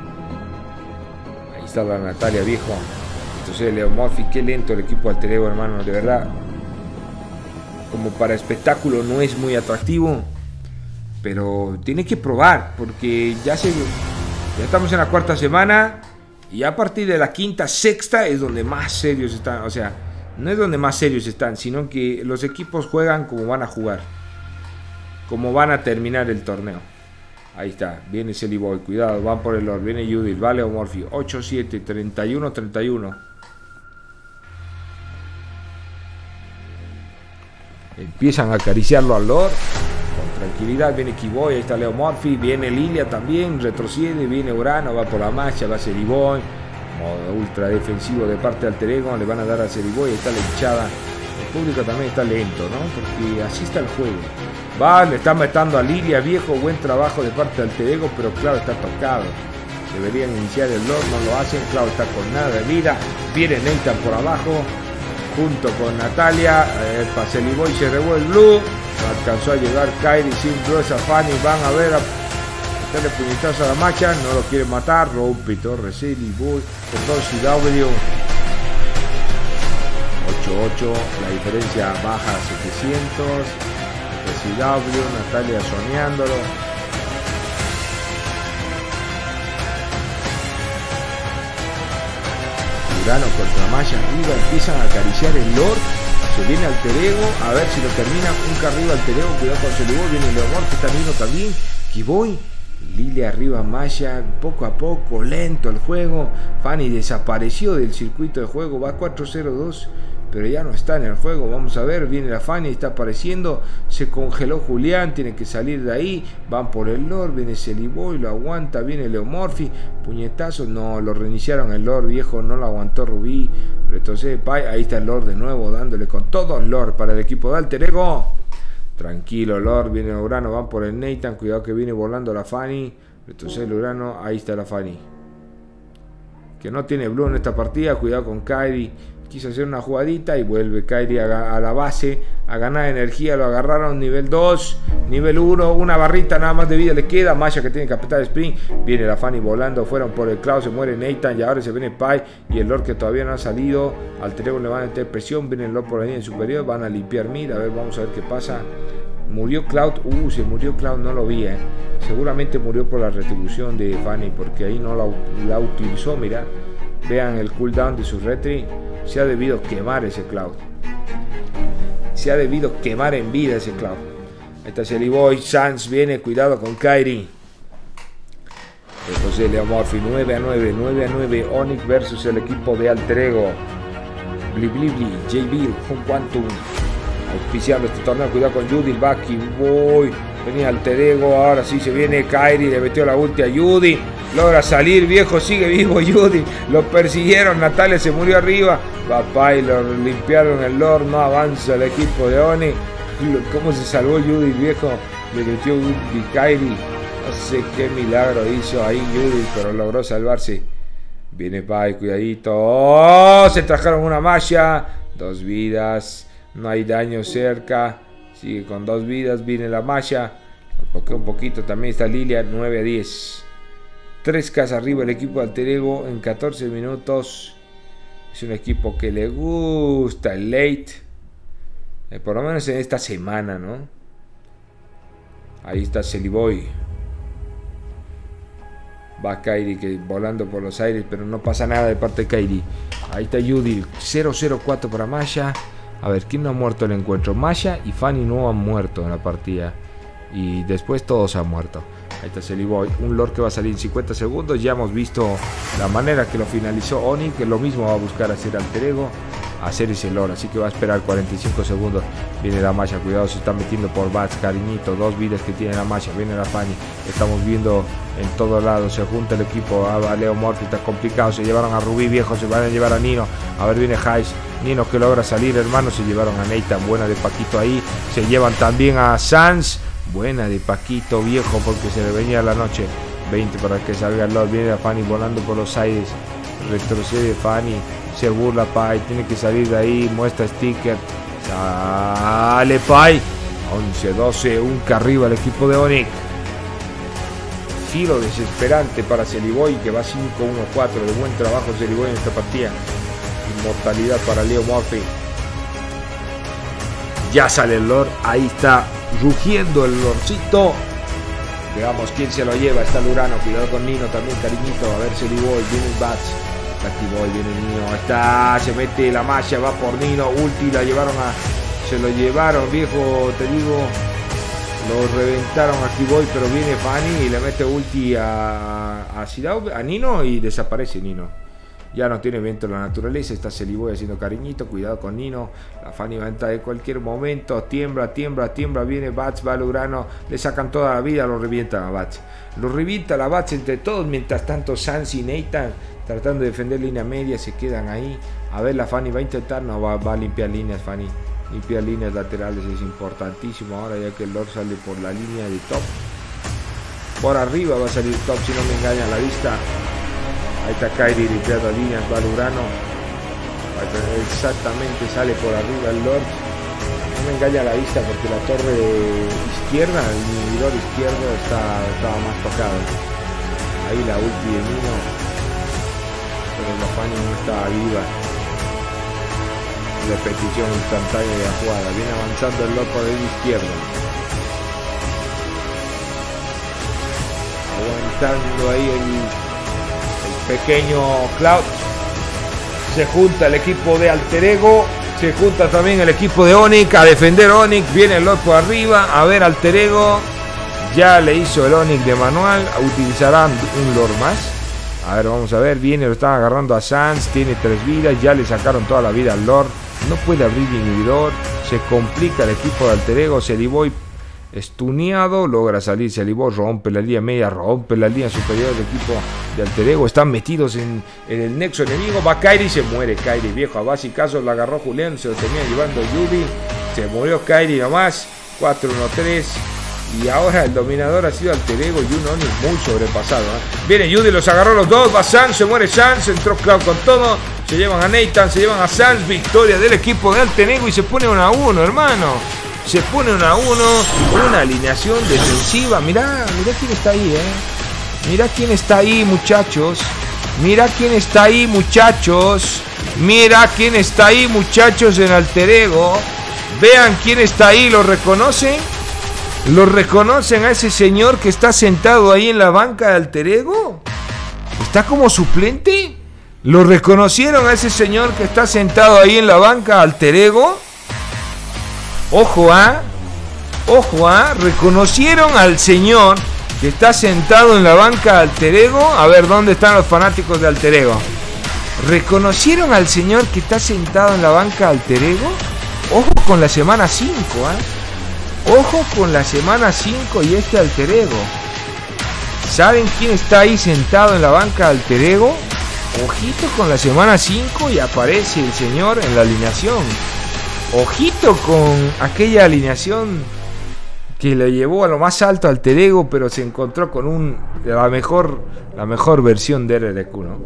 Ahí está la Natalia, viejo. Entonces Leo Morphy, qué lento el equipo Alter Ego, hermano. De verdad, como para espectáculo no es muy atractivo. Pero tiene que probar, porque ya, se, ya estamos en la cuarta semana. Y a partir de la quinta, sexta es donde más serios están. O sea, no es donde más serios están, sino que los equipos juegan como van a jugar, como van a terminar el torneo. Ahí está, viene Celiboy, cuidado, van por el Lord, viene Judith, vale o Morphy, ocho siete, treinta y uno treinta y uno. Empiezan a acariciarlo al Lord, con tranquilidad, viene Kiboy, ahí está Leo Morphy, viene Lilia también, retrocede, viene Urano, va por la marcha, va Celiboy, modo ultra defensivo de parte de Alter Ego, le van a dar a Celiboy, ahí está la hinchada. El público también está lento, ¿no? Porque así está el juego. Va, le está matando a Lilia, viejo, buen trabajo de parte del Alter Ego, pero claro, está tocado. Deberían iniciar el Lord, no lo hacen, claro, está con nada de vida. Viene Nathan por abajo, junto con Natalia, eh, para Celiboy se revuelve el Blue, alcanzó a llegar Kairi sin Blue, esa Fanny, van a ver a meterle puñetazo a la macha, no lo quiere matar, rompe torre Celiboy, perdón, C W. ocho ocho, la diferencia baja a setecientos. C W, Natalia soñándolo. Urano contra Maya arriba, empiezan a acariciar el Lord. Se viene Alter Ego, a ver si lo termina. Un carril Alter Ego, cuidado con Celiboy. Viene Leomor, que está vino también. Kiboy. Lilia arriba, Maya, poco a poco, lento el juego. Fanny desapareció del circuito de juego, va cuatro cero dos, pero ya no está en el juego. Vamos a ver, viene la Fanny, está apareciendo. Se congeló Julián, tiene que salir de ahí. Van por el Lord, viene Celiboy, lo aguanta, viene Leomorphy. Puñetazo, no, lo reiniciaron el Lord, viejo, no lo aguantó Rubí. Retrocede Pai, ahí está el Lord de nuevo, dándole con todo el Lord para el equipo de Alter Ego. Tranquilo, Lord, viene Urano, van por el Nathan, cuidado que viene volando la Fanny. Retrocede el Urano, ahí está la Fanny. Que no tiene blue en esta partida, cuidado con Kairi. Quiso hacer una jugadita y vuelve Kairi a, a la base, a ganar energía, lo agarraron nivel dos, nivel uno, una barrita nada más de vida le queda. Maya que tiene que apretar sprint, viene la Fanny volando, fueron por el Cloud, se muere Nathan y ahora se viene Pai y el Lord que todavía no ha salido. Alter Ego le van a meter presión, viene el Lord por ahí en superior, van a limpiar mid, a ver, vamos a ver qué pasa. Murió Cloud, uh, se murió Cloud, no lo vi, eh. Seguramente murió por la retribución de Fanny, porque ahí no la, la utilizó, mira. Vean el cooldown de su retri. Se ha debido quemar ese Cloud. Se ha debido quemar en vida ese Cloud. Ahí está Celiboy, Sans viene, cuidado con Kairi. José Leomorphy, nueve a nueve, nueve a nueve, Onyx versus el equipo de Alter Ego. Bliblibli, J B, Home Quantum. Auspiciando este torneo, cuidado con Judy, el Baki, voy, venía Alter Ego, ahora sí se viene Kairi, le metió la ulti a Judy, logra salir, viejo, sigue vivo Judy, lo persiguieron, Natalia se murió arriba, papá y lo limpiaron el Lord, no avanza el equipo de Oni, cómo se salvó Judy, viejo, le metió ulti Kairi, no sé qué milagro hizo ahí Judy, pero logró salvarse. Viene Pai, cuidadito, oh, se trajeron una malla, dos vidas. No hay daño cerca. Sigue con dos vidas. Viene la malla. Un poquito también está Lilia. nueve a diez. tres K arriba el equipo de Alter Ego en catorce minutos. Es un equipo que le gusta el late. Eh, por lo menos en esta semana, ¿no? Ahí está Celiboy. Va Kairi que volando por los aires. Pero no pasa nada de parte de Kairi. Ahí está Judy. cero cero cuatro para Maya. A ver, ¿quién no ha muerto el encuentro? Maya y Fanny no han muerto en la partida. Y después todos han muerto. Ahí está Celiboy. Un Lord que va a salir en cincuenta segundos. Ya hemos visto la manera que lo finalizó Oni. Que lo mismo va a buscar hacer Alter Ego. Hacer ese Lord. Así que va a esperar cuarenta y cinco segundos. Viene la Maya. Cuidado, se está metiendo por Bats. Cariñito. Dos vidas que tiene la Maya. Viene la Fanny. Estamos viendo en todos lados. Se junta el equipo. A Leomorphy. Está complicado. Se llevaron a Rubí, viejo. Se van a llevar a Nino. A ver, viene Heiss. Nino que logra salir, hermano. Se llevaron a Nathan. Buena de Paquito ahí. Se llevan también a Sans. Buena de Paquito, viejo, porque se le venía la noche. veinte para que salga el Lord. Viene a Fanny volando por los aires. Retrocede Fanny. Se burla Pai. Tiene que salir de ahí. Muestra sticker. Sale Pai. once doce. Un que arriba el equipo de Onyx. Giro desesperante para Celiboy, que va cinco uno cuatro. De buen trabajo Celiboy en esta partida. Inmortalidad para Leomorphy. Ya sale el Lord. Ahí está rugiendo el Lordcito. Veamos quién se lo lleva. Está el Urano. Cuidado con Nino también, cariñito. A ver Celiboy. Viene el Bats. Está Kiboy, viene Nino. Ahí está. Se mete la malla. Va por Nino. Ulti. La llevaron a. Se lo llevaron, viejo. Te digo. Lo reventaron a Kiboy. Pero viene Fanny y le mete ulti a. A, Sidao, a Nino. Y desaparece Nino. Ya no tiene viento en la naturaleza. Está Celiboy haciendo cariñito. Cuidado con Nino. La Fanny va a entrar en cualquier momento. Tiembla, tiembla, tiembla. Viene Bats, va al Urano. Le sacan toda la vida. Lo revientan a Bats. Lo revienta la Bats entre todos. Mientras tanto, Sans y Nathan tratando de defender línea media. Se quedan ahí. A ver, la Fanny va a intentar. No, va, va a limpiar líneas, Fanny. Limpiar líneas laterales es importantísimo. Ahora ya que el Lord sale por la línea de top. Por arriba va a salir top. Si no me engaña la vista. Ahí está Kairi limpiando líneas, va al Urano. Exactamente sale por arriba el Lord. No me engaña la vista porque la torre izquierda, el inhibidor izquierdo está, estaba más tocado. Ahí la ulti de Nino. Pero la Fanny no estaba viva. Repetición instantánea de la jugada. Viene avanzando el Lord por el izquierdo. Aguantando ahí el... pequeño Cloud. Se junta el equipo de Alter Ego. Se junta también el equipo de Onyx a defender Onyx. Viene el Lord por arriba. A ver, Alter Ego. Ya le hizo el Onyx de manual. Utilizarán un Lord más. A ver, vamos a ver. Viene, lo están agarrando a Sans. Tiene tres vidas. Ya le sacaron toda la vida al Lord. No puede abrir inhibidor. Se complica el equipo de Alter Ego. Celiboy estuneado, logra salir Celiboy, rompe la línea media, rompe la línea superior del equipo de Alter Ego. Están metidos en, en el nexo enemigo. Va Kairi y se muere Kairi, viejo. A base y caso lo agarró Julián, se lo tenía llevando Yubi. Se murió Kairi nomás. cuatro uno tres. Y ahora el dominador ha sido Alter Ego y un Onyx muy sobrepasado, ¿eh? Viene Judy, los agarró los dos. Va Sans, se muere Sans. Entró Cloud con todo. Se llevan a Nathan, se llevan a Sans. Victoria del equipo de Alter Ego y se pone uno a uno, hermano. Se pone uno a uno. Una alineación defensiva. Mirá, mirá quién está ahí, eh. Mirá quién está ahí, muchachos. Mirá quién está ahí, muchachos. Mirá quién está ahí, muchachos, en Alter Ego. Vean quién está ahí, ¿lo reconocen? ¿Lo reconocen a ese señor que está sentado ahí en la banca de Alter Ego? ¿Está como suplente? ¿Lo reconocieron a ese señor que está sentado ahí en la banca de Alter Ego? Ojo, ¿ah? ¿eh? Ojo, ¿ah? ¿eh? ¿Reconocieron al señor que está sentado en la banca de Alter Ego? A ver, ¿dónde están los fanáticos de Alter Ego? ¿Reconocieron al señor que está sentado en la banca de Alter Ego? Ojo con la semana cinco, ¿ah? ¿eh? Ojo con la semana cinco y este Alter Ego. ¿Saben quién está ahí sentado en la banca de Alter Ego? Ojito con la semana cinco y aparece el señor en la alineación. Ojito con aquella alineación que le llevó a lo más alto a Alter Ego, pero se encontró con un, la, mejor, la mejor versión de R R Q, ¿no?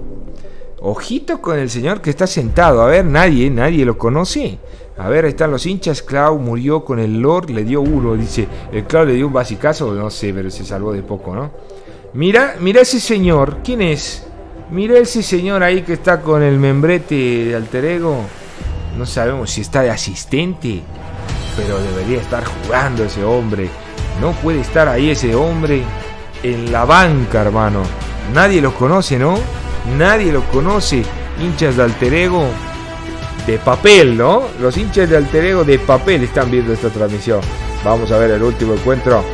Ojito con el señor que está sentado. A ver, nadie, nadie lo conoce. A ver, ahí están los hinchas. Cloud murió con el Lord, le dio uno, dice. El Cloud le dio un basicazo, no sé, pero se salvó de poco, ¿no? Mira, mira ese señor, ¿quién es? Mira ese señor ahí que está con el membrete de Alter Ego. No sabemos si está de asistente, pero debería estar jugando ese hombre. No puede estar ahí ese hombre en la banca, hermano. Nadie lo conoce, ¿no? Nadie lo conoce. Hinchas de Alter Ego de papel, ¿no? Los hinchas de Alter Ego de papel están viendo esta transmisión. Vamos a ver el último encuentro.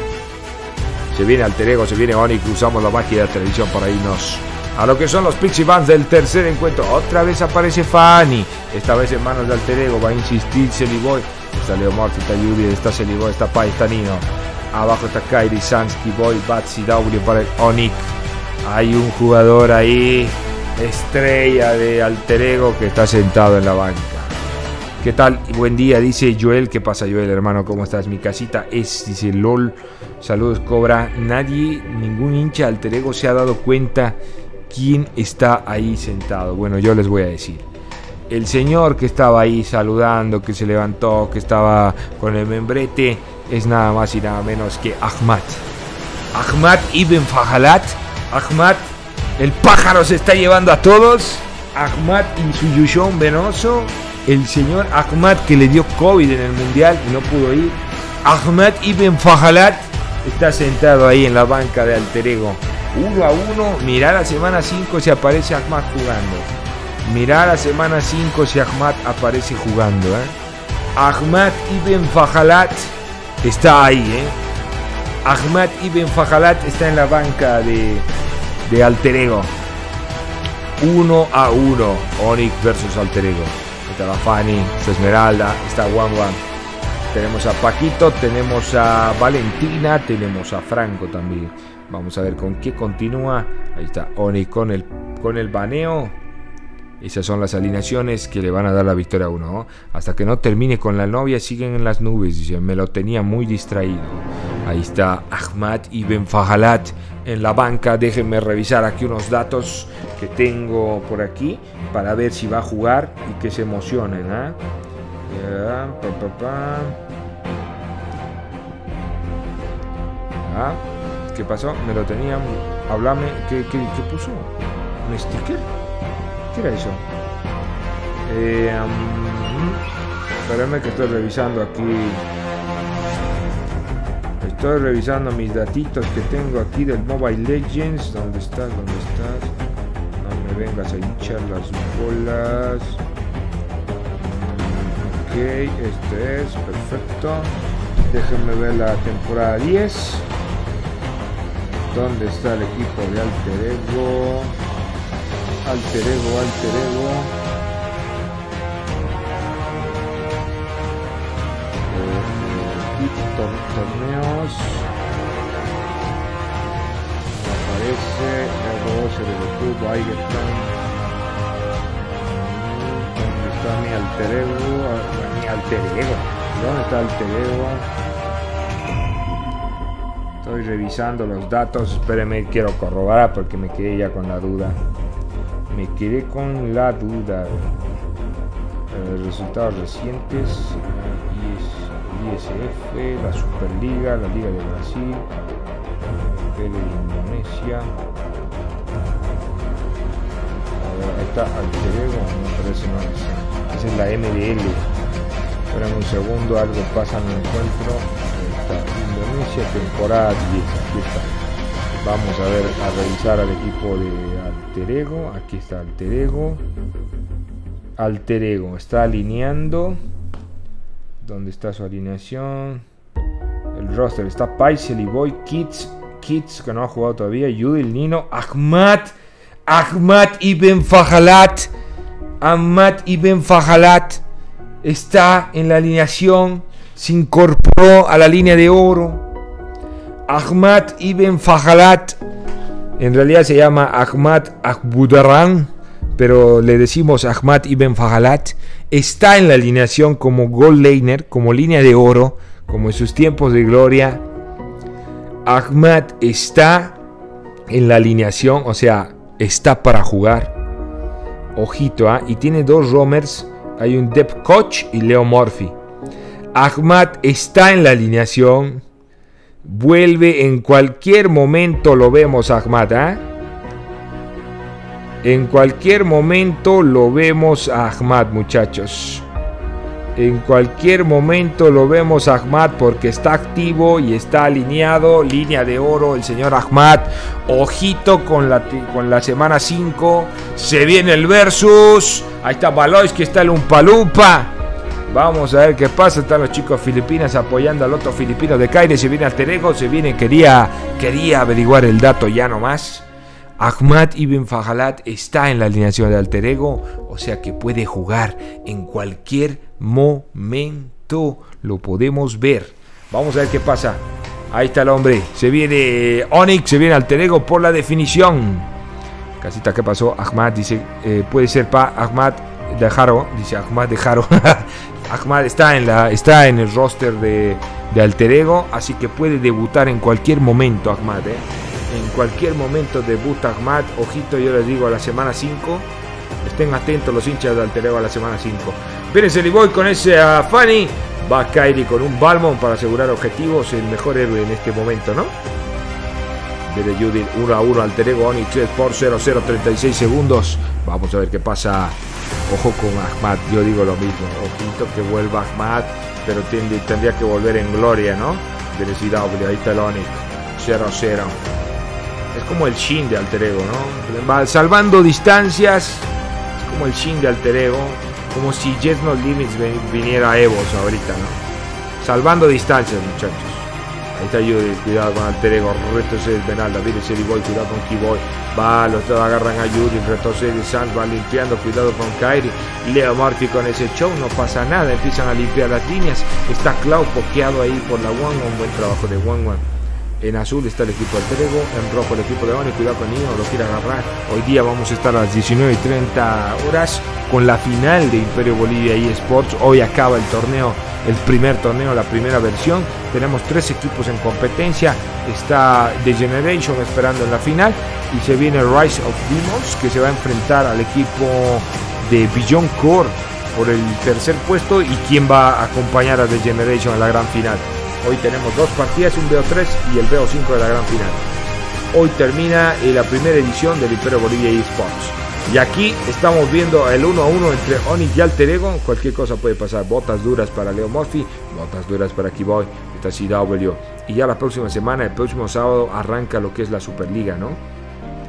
Se viene Alter Ego, se viene Onyx. Usamos la magia de la televisión para irnos a lo que son los Pixie Bands del tercer encuentro. Otra vez aparece Fanny. Esta vez en manos de Alter Ego. Va a insistir Celiboy. Está Leomorph, está Yuri, está Celiboy, está Pai, está Nino. Abajo está Kairi, Sans, T-Boy, Bats y W para el Onyx. Hay un jugador ahí, estrella de Alter Ego, que está sentado en la banca. ¿Qué tal? Buen día, dice Joel. ¿Qué pasa, Joel, hermano? ¿Cómo estás? Mi casita es, dice LOL. Saludos, Cobra. Nadie, ningún hincha de Alter Ego se ha dado cuenta quién está ahí sentado. Bueno, yo les voy a decir. El señor que estaba ahí saludando, que se levantó, que estaba con el membrete, es nada más y nada menos que Ahmad. Ahmad Ibn Fajalat. Ahmad, el pájaro se está llevando a todos. Ahmad y su Yushon venoso. El señor Ahmad que le dio COVID en el mundial y no pudo ir. Ahmad Ibn Fajalat está sentado ahí en la banca de Alter Ego. Uno a uno. Mirá la semana cinco si aparece Ahmad jugando. Mirá la semana cinco si Ahmad aparece jugando, ¿eh? Ahmad Ibn Fajalat está ahí, ¿eh? Ahmad Ibn Fajalat está en la banca de, de Alter Ego. Uno a uno. Onyx versus Alter Ego. Está la Fanny, está Esmeralda, está Wan Wan. Tenemos a Paquito, tenemos a Valentina, tenemos a Franco también. Vamos a ver con qué continúa. Ahí está Onyx con el, con el baneo. Esas son las alineaciones que le van a dar la victoria a uno, ¿no? Hasta que no termine con la novia siguen en las nubes. Dice, me lo tenía muy distraído. Ahí está Ahmad Ibn Fajalat en la banca. Déjenme revisar aquí unos datos que tengo por aquí para ver si va a jugar y que se emocionen, ¿eh? Yeah, pa, pa, pa. Ah, ¿qué pasó? Me lo tenía. Háblame. ¿Qué, qué, qué puso? ¿Un sticker? ¿Qué era eso? Eh, um, espérame que estoy revisando aquí. Estoy revisando mis datitos que tengo aquí del Mobile Legends. ¿Dónde estás? ¿Dónde estás? No me vengas a hinchar las bolas. este es perfecto. Déjenme ver la temporada diez. ¿Dónde está el equipo de Alter Ego? Alter Ego, Alter Ego. Eh, eh, tor torneos. Aparece R dos, R dos Club, Aigerton. ¿Dónde está mi Alter Ego? Mi Alter Ego. ¿Dónde está Alter Ego? Estoy revisando los datos. Espérenme, quiero corroborar porque me quedé ya con la duda. Me quedé con la duda. Eh, resultados recientes. I S F, la Superliga, la Liga de Brasil, P L de Indonesia. A ver, ahí está Alter Ego. No, pero ese no es. Esa es la M D L. Esperen un segundo, algo pasa, no encuentro. Ahí está. Indonesia, temporada diez. Aquí está. Vamos a ver, a revisar al equipo de Alter Ego. Aquí está Alter Ego. Alter Ego está alineando. ¿Dónde está su alineación? El roster está Paisel y Boy, Kids, Kids que no ha jugado todavía, Yudil, Nino, Ahmad, Ahmad Ibn Fajalat, Ahmad Ibn Fajalat está en la alineación, se incorporó a la línea de oro. Ahmad Ibn Fajalat, en realidad se llama Ahmad Akbudaran, pero le decimos Ahmad Ibn Fajalat, está en la alineación como goal laner, como línea de oro, como en sus tiempos de gloria. Ahmad está en la alineación, o sea, está para jugar. Ojito, ¿eh? Y tiene dos roamers, hay un depth coach y Leo Murphy. Ahmad está en la alineación, vuelve en cualquier momento, lo vemos Ahmad, ¿eh? En cualquier momento lo vemos a Ahmad, muchachos. En cualquier momento lo vemos a Ahmad porque está activo y está alineado. Línea de oro el señor Ahmad. Ojito con la, con la semana cinco. Se viene el versus. Ahí está Valois que está el Umpalumpa. Vamos a ver qué pasa. Están los chicos filipinas apoyando al otro filipino de Caire. Se viene Alter Ego. Se viene. Quería, quería averiguar el dato ya nomás. Ahmad Ibn Fajalat está en la alineación de Alter Ego, o sea que puede jugar en cualquier momento. Lo podemos ver. Vamos a ver qué pasa. Ahí está el hombre. Se viene Onyx, se viene Alter Ego por la definición. Casita, ¿qué pasó? Ahmad dice, eh, puede ser pa Ahmad de Jaro, dice Ahmad de Jaro. Ahmad está en, la, está en el roster de, de Alter Ego, así que puede debutar en cualquier momento Ahmad, ¿eh? En cualquier momento debuta Ahmad. Ojito, yo les digo, a la semana cinco. Estén atentos los hinchas de Alter Ego a la semana cinco. Viene Celiboy con ese uh, Fanny. Va Kairi con un Balmon para asegurar objetivos. El mejor héroe en este momento, ¿no? Desde Judith uno a uno Alter Ego Onyx por cero cero treinta y seis segundos. Vamos a ver qué pasa. Ojo con Ahmad, yo digo lo mismo. Ojito que vuelva Ahmad, pero tendría, tendría que volver en gloria, ¿no? Viene C W, ahí está el Onyx cero cero. Es como el Shin de Alter Ego, ¿no? Va salvando distancias. Es como el Shin de Alter Ego. Como si Jet No Limits viniera a Evos ahorita, ¿no? Salvando distancias, muchachos. Ahí está Judith, cuidado con Alter Ego. Retrocede Esmeralda, viene Celiboy, cuidado con Keyboy. Va, los dos agarran a Judith. Retrocede Sanz, va limpiando, cuidado con Kairi. Leo Murphy con ese show, no pasa nada. Empiezan a limpiar las líneas. Está Cloud pokeado ahí por la One. Un buen trabajo de One One. En azul está el equipo de Alter Ego, en rojo el equipo de Onyx, cuidado con Nino, lo quiere agarrar. Hoy día vamos a estar a las diecinueve y treinta horas con la final de Imperio Bolivia eSports. Hoy acaba el torneo, el primer torneo, la primera versión. Tenemos tres equipos en competencia. Está The Generation esperando en la final. Y se viene Rise of Demons, que se va a enfrentar al equipo de Beyond Core por el tercer puesto. Y quién va a acompañar a The Generation en la gran final. Hoy tenemos dos partidas, un B O tres y el B O cinco de la gran final. Hoy termina la primera edición del Imperio Bolivia eSports. Y aquí estamos viendo el uno a uno entre Onyx y Alter Ego. Cualquier cosa puede pasar. Botas duras para Leo Murphy, botas duras para Keyboy, está C W. Y ya la próxima semana, el próximo sábado, arranca lo que es la Superliga, ¿no?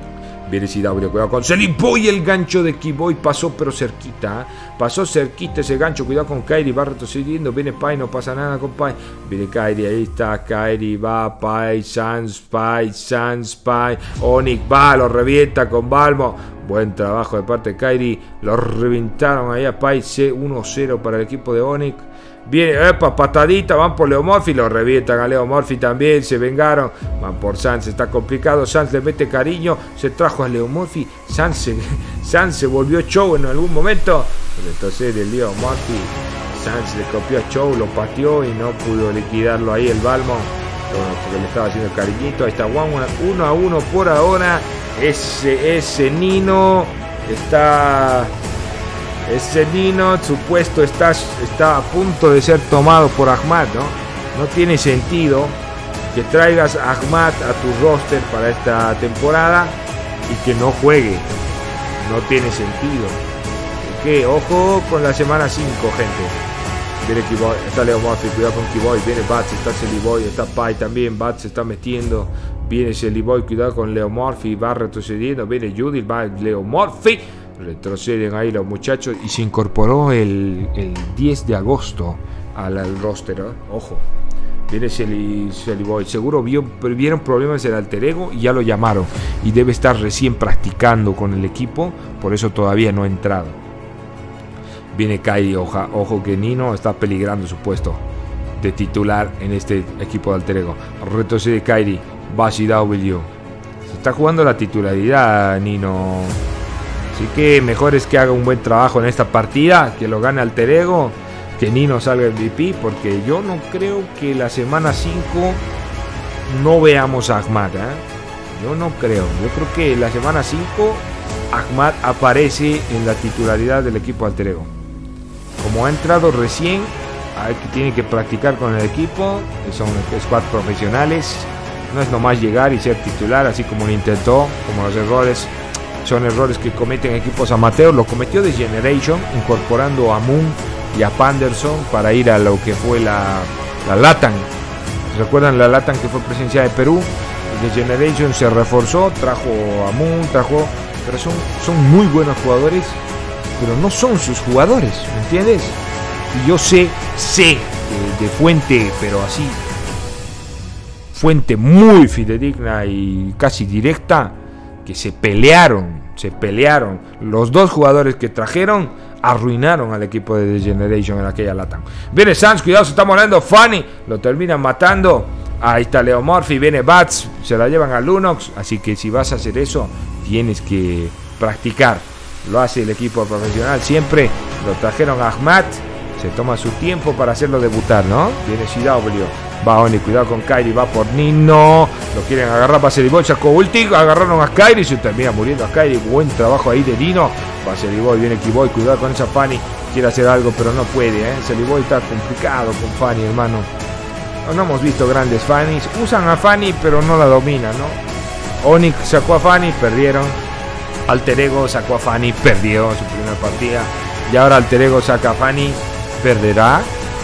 Viene C W, cuidado con Celiboy, el gancho de Kiboy pasó pero cerquita, ¿eh? Pasó cerquita ese gancho, cuidado con Kairi, va retrocediendo, viene Pai, no pasa nada con Pai, viene Kairi, ahí está Kairi, va Pai, Sans, Pai, Sans, Pai, Onyx va, lo revienta con Balmo, buen trabajo de parte de Kairi, lo reventaron ahí a Pai, C uno cero para el equipo de Onyx. Viene, epa, patadita, van por Leo Murphy, lo revientan a Leo Murphy también, se vengaron, van por Sans, está complicado, Sans le mete cariño, se trajo a Leo Murphy, Sans se, Sans se volvió show en algún momento, entonces el Leo Murphy, Sans le copió a show, lo pateó y no pudo liquidarlo ahí el Balmo, bueno, porque le estaba haciendo cariñito, ahí está uno a uno por ahora, ese, ese Nino está... Ese Nino, su puesto está, está a punto de ser tomado por Ahmad, ¿no? No tiene sentido que traigas a Ahmad a tu roster para esta temporada y que no juegue. No tiene sentido. ¿Qué? Ojo con la semana cinco, gente. Viene Kiboy, está Leo Murphy, cuidado con Kiboy. Viene Bats, está Celiboy, está Pai también. Bats se está metiendo. Viene Celiboy, cuidado con Leo Murphy, va retrocediendo. Viene Judith, va Leo Murphy. Retroceden ahí los muchachos y se incorporó el, el diez de agosto al, al roster, ¿eh? Ojo, viene Celiboy, seguro vio, vieron problemas en el alter ego y ya lo llamaron y debe estar recién practicando con el equipo, por eso todavía no ha entrado. Viene Kairi, oja, ojo que Nino está peligrando su puesto de titular en este equipo de alter ego. Retrocede Kairi, va C W, se está jugando la titularidad Nino. Así que mejor es que haga un buen trabajo en esta partida, que lo gane alter ego, que Nino salga M V P, porque yo no creo que la semana cinco no veamos a Ahmad, ¿eh? Yo no creo, yo creo que la semana cinco Ahmad aparece en la titularidad del equipo alter ego. Como ha entrado recién, hay que, tiene que practicar con el equipo, son squad profesionales, no es nomás llegar y ser titular, así como lo intentó, como los errores. Son errores que cometen equipos amateurs. Lo cometió The Generation, incorporando a Moon y a Panderson para ir a lo que fue la, la LATAM. ¿Recuerdan la LATAM que fue presencia de Perú? The Generation se reforzó, trajo a Moon, trajo... Pero son, son muy buenos jugadores, pero no son sus jugadores, ¿me entiendes? Y yo sé, sé, de, de fuente, pero así, fuente muy fidedigna y casi directa, que se pelearon, se pelearon. Los dos jugadores que trajeron arruinaron al equipo de The Generation en aquella LATAM. Viene Sans, cuidado, se está morando Fanny, lo terminan matando. Ahí está Leo Murphy, viene Bats, se la llevan a Lunox. Así que si vas a hacer eso, tienes que practicar. Lo hace el equipo profesional siempre. Lo trajeron a Ahmad, se toma su tiempo para hacerlo debutar, ¿no? Viene C W. Va Oni, cuidado con Kairi, va por Nino. Lo quieren agarrar, va a Celiboy, sacó ulti. Agarraron a Kairi, se termina muriendo a Kairi. Buen trabajo ahí de Nino. Va Celiboy, viene Kiboy, cuidado con esa Fanny. Quiere hacer algo, pero no puede, ¿eh? Celiboy está complicado con Fanny, hermano. No, no hemos visto grandes Fannys. Usan a Fanny, pero no la dominan, ¿no? Onyx sacó a Fanny, perdieron. Alter Ego sacó a Fanny, perdió su primera partida. Y ahora Alter Ego saca a Fanny, perderá.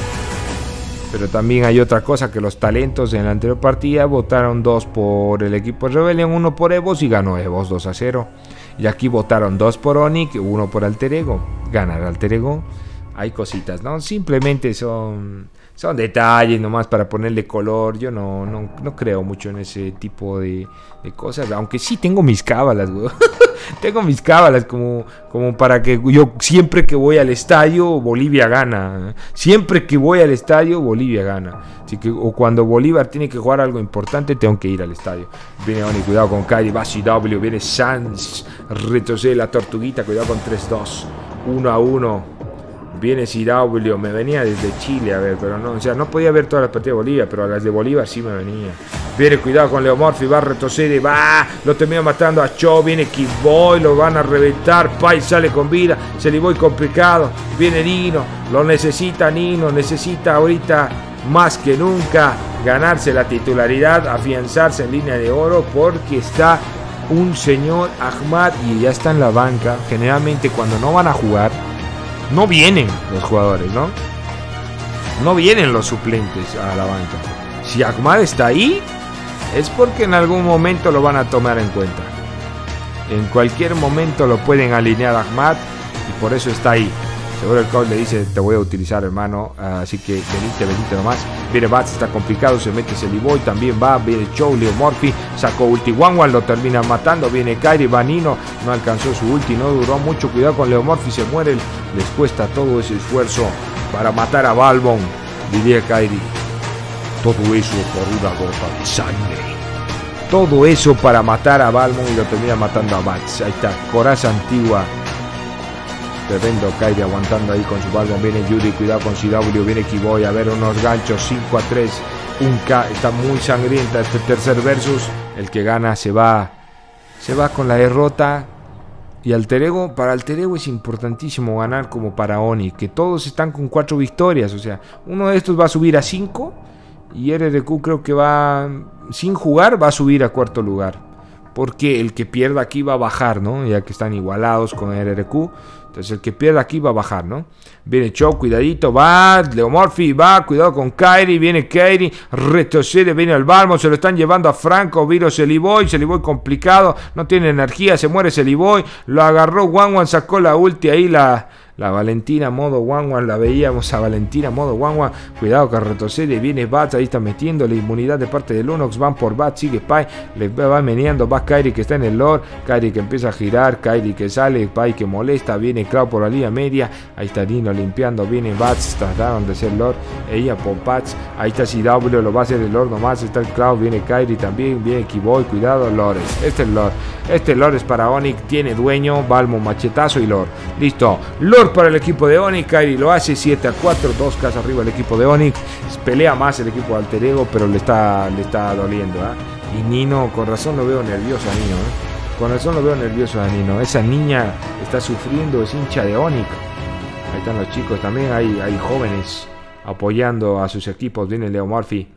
Pero también hay otra cosa, que los talentos en la anterior partida votaron dos por el equipo Rebellion, uno por Evos y ganó Evos dos a cero. Y aquí votaron dos por Onyx, uno por Alter Ego. Ganar Alter Ego. Hay cositas, ¿no? Simplemente son, son detalles nomás para ponerle color. Yo no, no, no creo mucho en ese tipo de, de cosas. Aunque sí tengo mis cábalas, güey. Tengo mis cábalas como, como para que yo siempre que voy al estadio Bolivia gana. Siempre que voy al estadio Bolivia gana. Así que o cuando Bolívar tiene que jugar algo importante, tengo que ir al estadio. Viene Oni, cuidado con Kairi, va C W, viene Sans, retrocede la tortuguita, cuidado con tres dos, uno a uno. Viene C W, me venía desde Chile a ver, pero no, o sea, no podía ver todas las partidas de Bolivia, pero a las de Bolívar sí me venía. Viene, cuidado con Leo Murphy, va, retrocede, va, lo termina matando a Cho, viene Kiboy, lo van a reventar, Pai sale con vida, Celiboy complicado, viene Nino, lo necesita Nino, necesita ahorita más que nunca ganarse la titularidad, afianzarse en línea de oro, porque está un señor Ahmad y ya está en la banca. Generalmente cuando no van a jugar, no vienen los jugadores, ¿no? No vienen los suplentes a la banca. Si Ahmad está ahí, es porque en algún momento lo van a tomar en cuenta. En cualquier momento lo pueden alinear a Ahmad y por eso está ahí. Seguro el coach le dice, te voy a utilizar, hermano, así que venite, venite nomás. Viene Bats, está complicado, se mete Celiboy, también va, viene Chow, Leo Murphy, sacó ulti Wangwan, lo termina matando, viene Kairi, va Nino, no alcanzó su ulti, no duró mucho, cuidado con Leo Murphy, se muere, les cuesta todo ese esfuerzo para matar a Balmond, diría Kairi. Todo eso por una gota de sangre. Todo eso para matar a Balmond y lo termina matando a Bats. Ahí está, coraza antigua. Tremendo Kairi aguantando ahí con su Balmond. Viene Judy, cuidado con C W. Viene Kiboy, a ver unos ganchos. cinco a tres. Un K. Está muy sangrienta este tercer versus. El que gana se va. Se va con la derrota. Y Alter Ego, para Alter Ego es importantísimo ganar como para Oni. Que todos están con cuatro victorias. O sea, uno de estos va a subir a cinco. Y R R Q creo que va, sin jugar, va a subir a cuarto lugar. Porque el que pierda aquí va a bajar, ¿no? Ya que están igualados con R R Q. Entonces el que pierda aquí va a bajar, ¿no? Viene Chow, cuidadito, va. Leo Murphy, va. Cuidado con Kairi. Viene Kairi. Retrocede, viene el Balmond. Se lo están llevando a Franco. Viro Celiboy. Celiboy complicado. No tiene energía. Se muere Celiboy. Lo agarró Wangwan. Sacó la ulti ahí. La... La Valentina modo Wangwan, la veíamos a Valentina modo Wangwan. Cuidado que retrocede, viene Bats, ahí está metiendo la inmunidad de parte de Lunox. Van por Bats, sigue Pai, le va meneando. Va Kairi que está en el lore, Kairi que empieza a girar, Kairi que sale, Pai que molesta. Viene Cloud por la línea media, ahí está Nino limpiando. Viene Bats, trataron de ser lore, ella por Bats. Ahí está C W, lo va a hacer el lore nomás. Está el Cloud, viene Kairi también, viene Kiboy, cuidado, lore. Este es el lore, este lore es para Onyx, tiene dueño, Balmond, machetazo y lore. Listo, lore para el equipo de Onyx. Kairi lo hace siete a cuatro, dos casas arriba el equipo de Onyx. Pelea más el equipo de Alter Ego, pero le está, le está doliendo, ¿eh? Y Nino, con razón lo veo nervioso a Nino, ¿eh? Con razón lo veo nervioso a Nino. Esa niña está sufriendo, es hincha de Onyx. Ahí están los chicos también, hay, hay jóvenes apoyando a sus equipos. Viene Leo Murphy.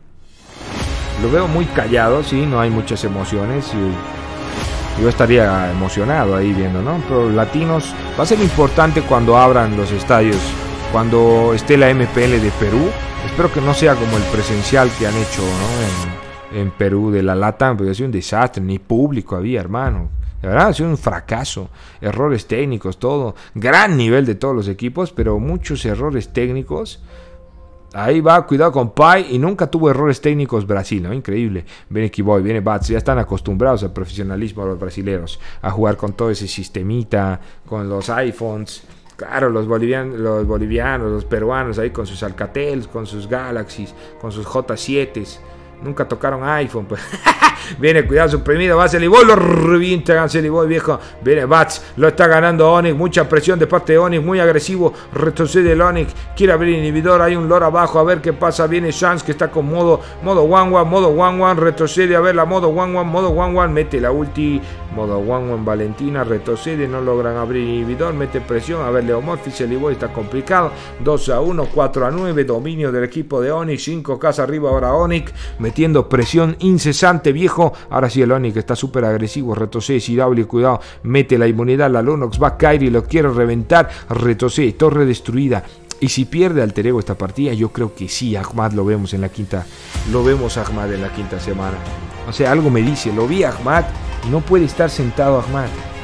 Lo veo muy callado, sí, no hay muchas emociones y yo estaría emocionado ahí viendo, ¿no? Pero latinos, va a ser importante cuando abran los estadios, cuando esté la M P L de Perú. Espero que no sea como el presencial que han hecho, ¿no? En, en Perú de la LATAM, porque ha sido un desastre, ni público había, hermano. De verdad ha sido un fracaso, errores técnicos, todo, gran nivel de todos los equipos, pero muchos errores técnicos. Ahí va, cuidado con Pai. Y nunca tuvo errores técnicos Brasil, ¿no? Increíble. Viene Kiboy, viene Bats. Ya están acostumbrados al profesionalismo los brasileños, a jugar con todo ese sistemita, con los iPhones. Claro, los bolivianos, los bolivianos, los peruanos ahí con sus Alcatels, con sus Galaxies, con sus J siete. Nunca tocaron iPhone, pues. Viene, cuidado, suprimido, va Celiboy, lo revienta Celiboy, viejo. Viene Bats, lo está ganando Onyx, mucha presión de parte de Onyx, muy agresivo, retrocede el Onyx, quiere abrir inhibidor, hay un lore abajo, a ver qué pasa. Viene Sans que está con modo, modo Wangwan, modo Wangwan, retrocede, a ver la modo Wangwan, modo Wangwan, mete la ulti, modo Wangwan, Valentina, retrocede, no logran abrir inhibidor, mete presión, a ver Leo Murphy, Celiboy está complicado, dos a uno, cuatro a nueve, dominio del equipo de Onyx, cinco K arriba ahora Onyx, metiendo presión incesante, viejo. Ahora sí el Onyx está súper agresivo, retrocede C W, cuidado, mete la inmunidad, la Lunox, va Kairi, lo quiere reventar, retrocede, torre destruida. Y si pierde Alter Ego esta partida, yo creo que sí, Ahmad lo vemos en la quinta, lo vemos a Ahmad en la quinta semana. O sea, algo me dice, lo vi a Ahmad y no puede estar sentado Ahmad.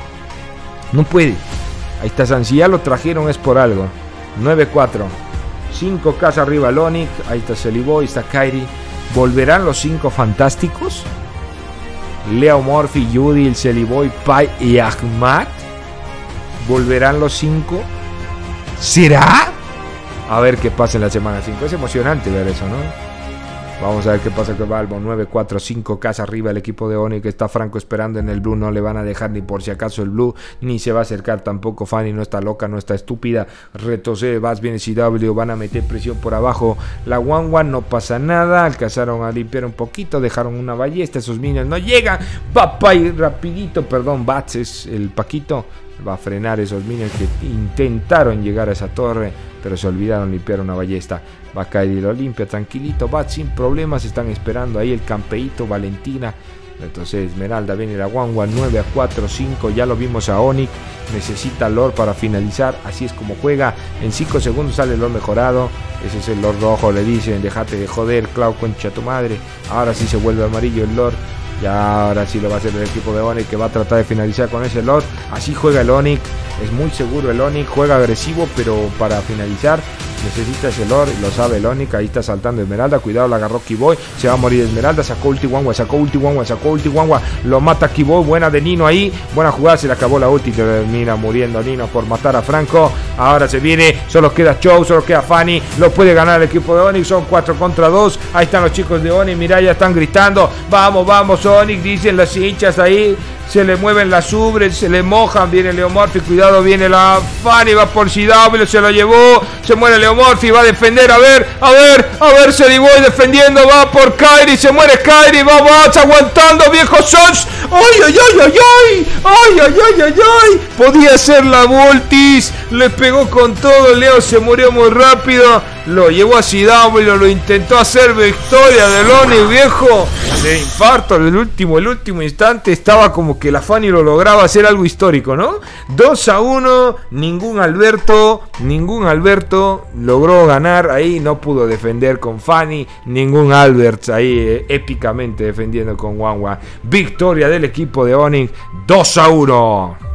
No puede. Ahí está San, si ya lo trajeron es por algo. nueve cuatro, cinco K arriba el Onyx, ahí está Celiboy, está Kairi. ¿Volverán los cinco fantásticos? Leo Murphy, Judy, el Celiboy, Pai y Ahmad. ¿Volverán los cinco? ¿Será? A ver qué pasa en la semana cinco. Es emocionante ver eso, ¿no? Vamos a ver qué pasa con Balmond. nueve cuatro, cinco K arriba el equipo de Onyx. Está Franco esperando en el blue. No le van a dejar ni por si acaso el blue. Ni se va a acercar tampoco. Fanny no está loca, no está estúpida. Retrocede, Bats, viene C W. Van a meter presión por abajo. La Wangwan, no pasa nada. Alcanzaron a limpiar un poquito. Dejaron una ballesta. Esos minions no llegan. Papá y rapidito. Perdón, Bats es el Paquito. Va a frenar esos minions que intentaron llegar a esa torre, pero se olvidaron limpiar una ballesta. Va a caer y lo limpia tranquilito. Va sin problemas. Están esperando ahí el campeito, Valentina. Entonces Esmeralda, viene la Wangwan, nueve a cuatro, cinco. Ya lo vimos a Onyx. Necesita lore para finalizar. Así es como juega. En cinco segundos sale el lore mejorado. Ese es el lore rojo. Le dicen, déjate de joder, Cloud, concha tu madre. Ahora sí se vuelve amarillo el lore. Y ahora sí lo va a hacer el equipo de Onyx, que va a tratar de finalizar con ese Lord. Así juega el Onyx. Es muy seguro el Onyx. Juega agresivo, pero para finalizar necesita ese Lord. Lo sabe el Onyx. Ahí está saltando Esmeralda. Cuidado, la agarró Kiboy. Se va a morir Esmeralda. Sacó ulti Wanwa. Sacó ulti Wanwa. Sacó ulti Wanwa. Lo mata Kiboy. Buena de Nino ahí. Buena jugada. Se le acabó la ulti. Termina muriendo Nino por matar a Franco. Ahora se viene. Solo queda Chow. Solo queda Fanny. Lo puede ganar el equipo de Onyx. Son cuatro contra dos. Ahí están los chicos de Onyx. Mirá, ya están gritando. Vamos, vamos, Onyx. Dicen las hinchas ahí. Se le mueven las ubres, se le mojan. Viene Leomorphy, cuidado, viene la Fanny, va por C W, se lo llevó. Se muere Leomorphy, va a defender. A ver, a ver, a ver, se Boy defendiendo. Va por Kairi, se muere Kairi. Va, va, aguantando, viejo Sons. ¡Ay, ay, ay, ay, ay! ¡Ay, ay, ay, ay, ay! Podía ser la Voltis. Le pegó con todo. Leo se murió muy rápido. Lo llevó a C W, lo intentó hacer victoria del Onyx, viejo. De infarto, el último, el último instante estaba como que la Fanny lo lograba hacer algo histórico, ¿no? dos a uno, ningún Alberto, ningún Alberto logró ganar ahí, no pudo defender con Fanny, ningún Albert ahí eh, épicamente defendiendo con Wanwa. Victoria del equipo de Onyx, dos a uno.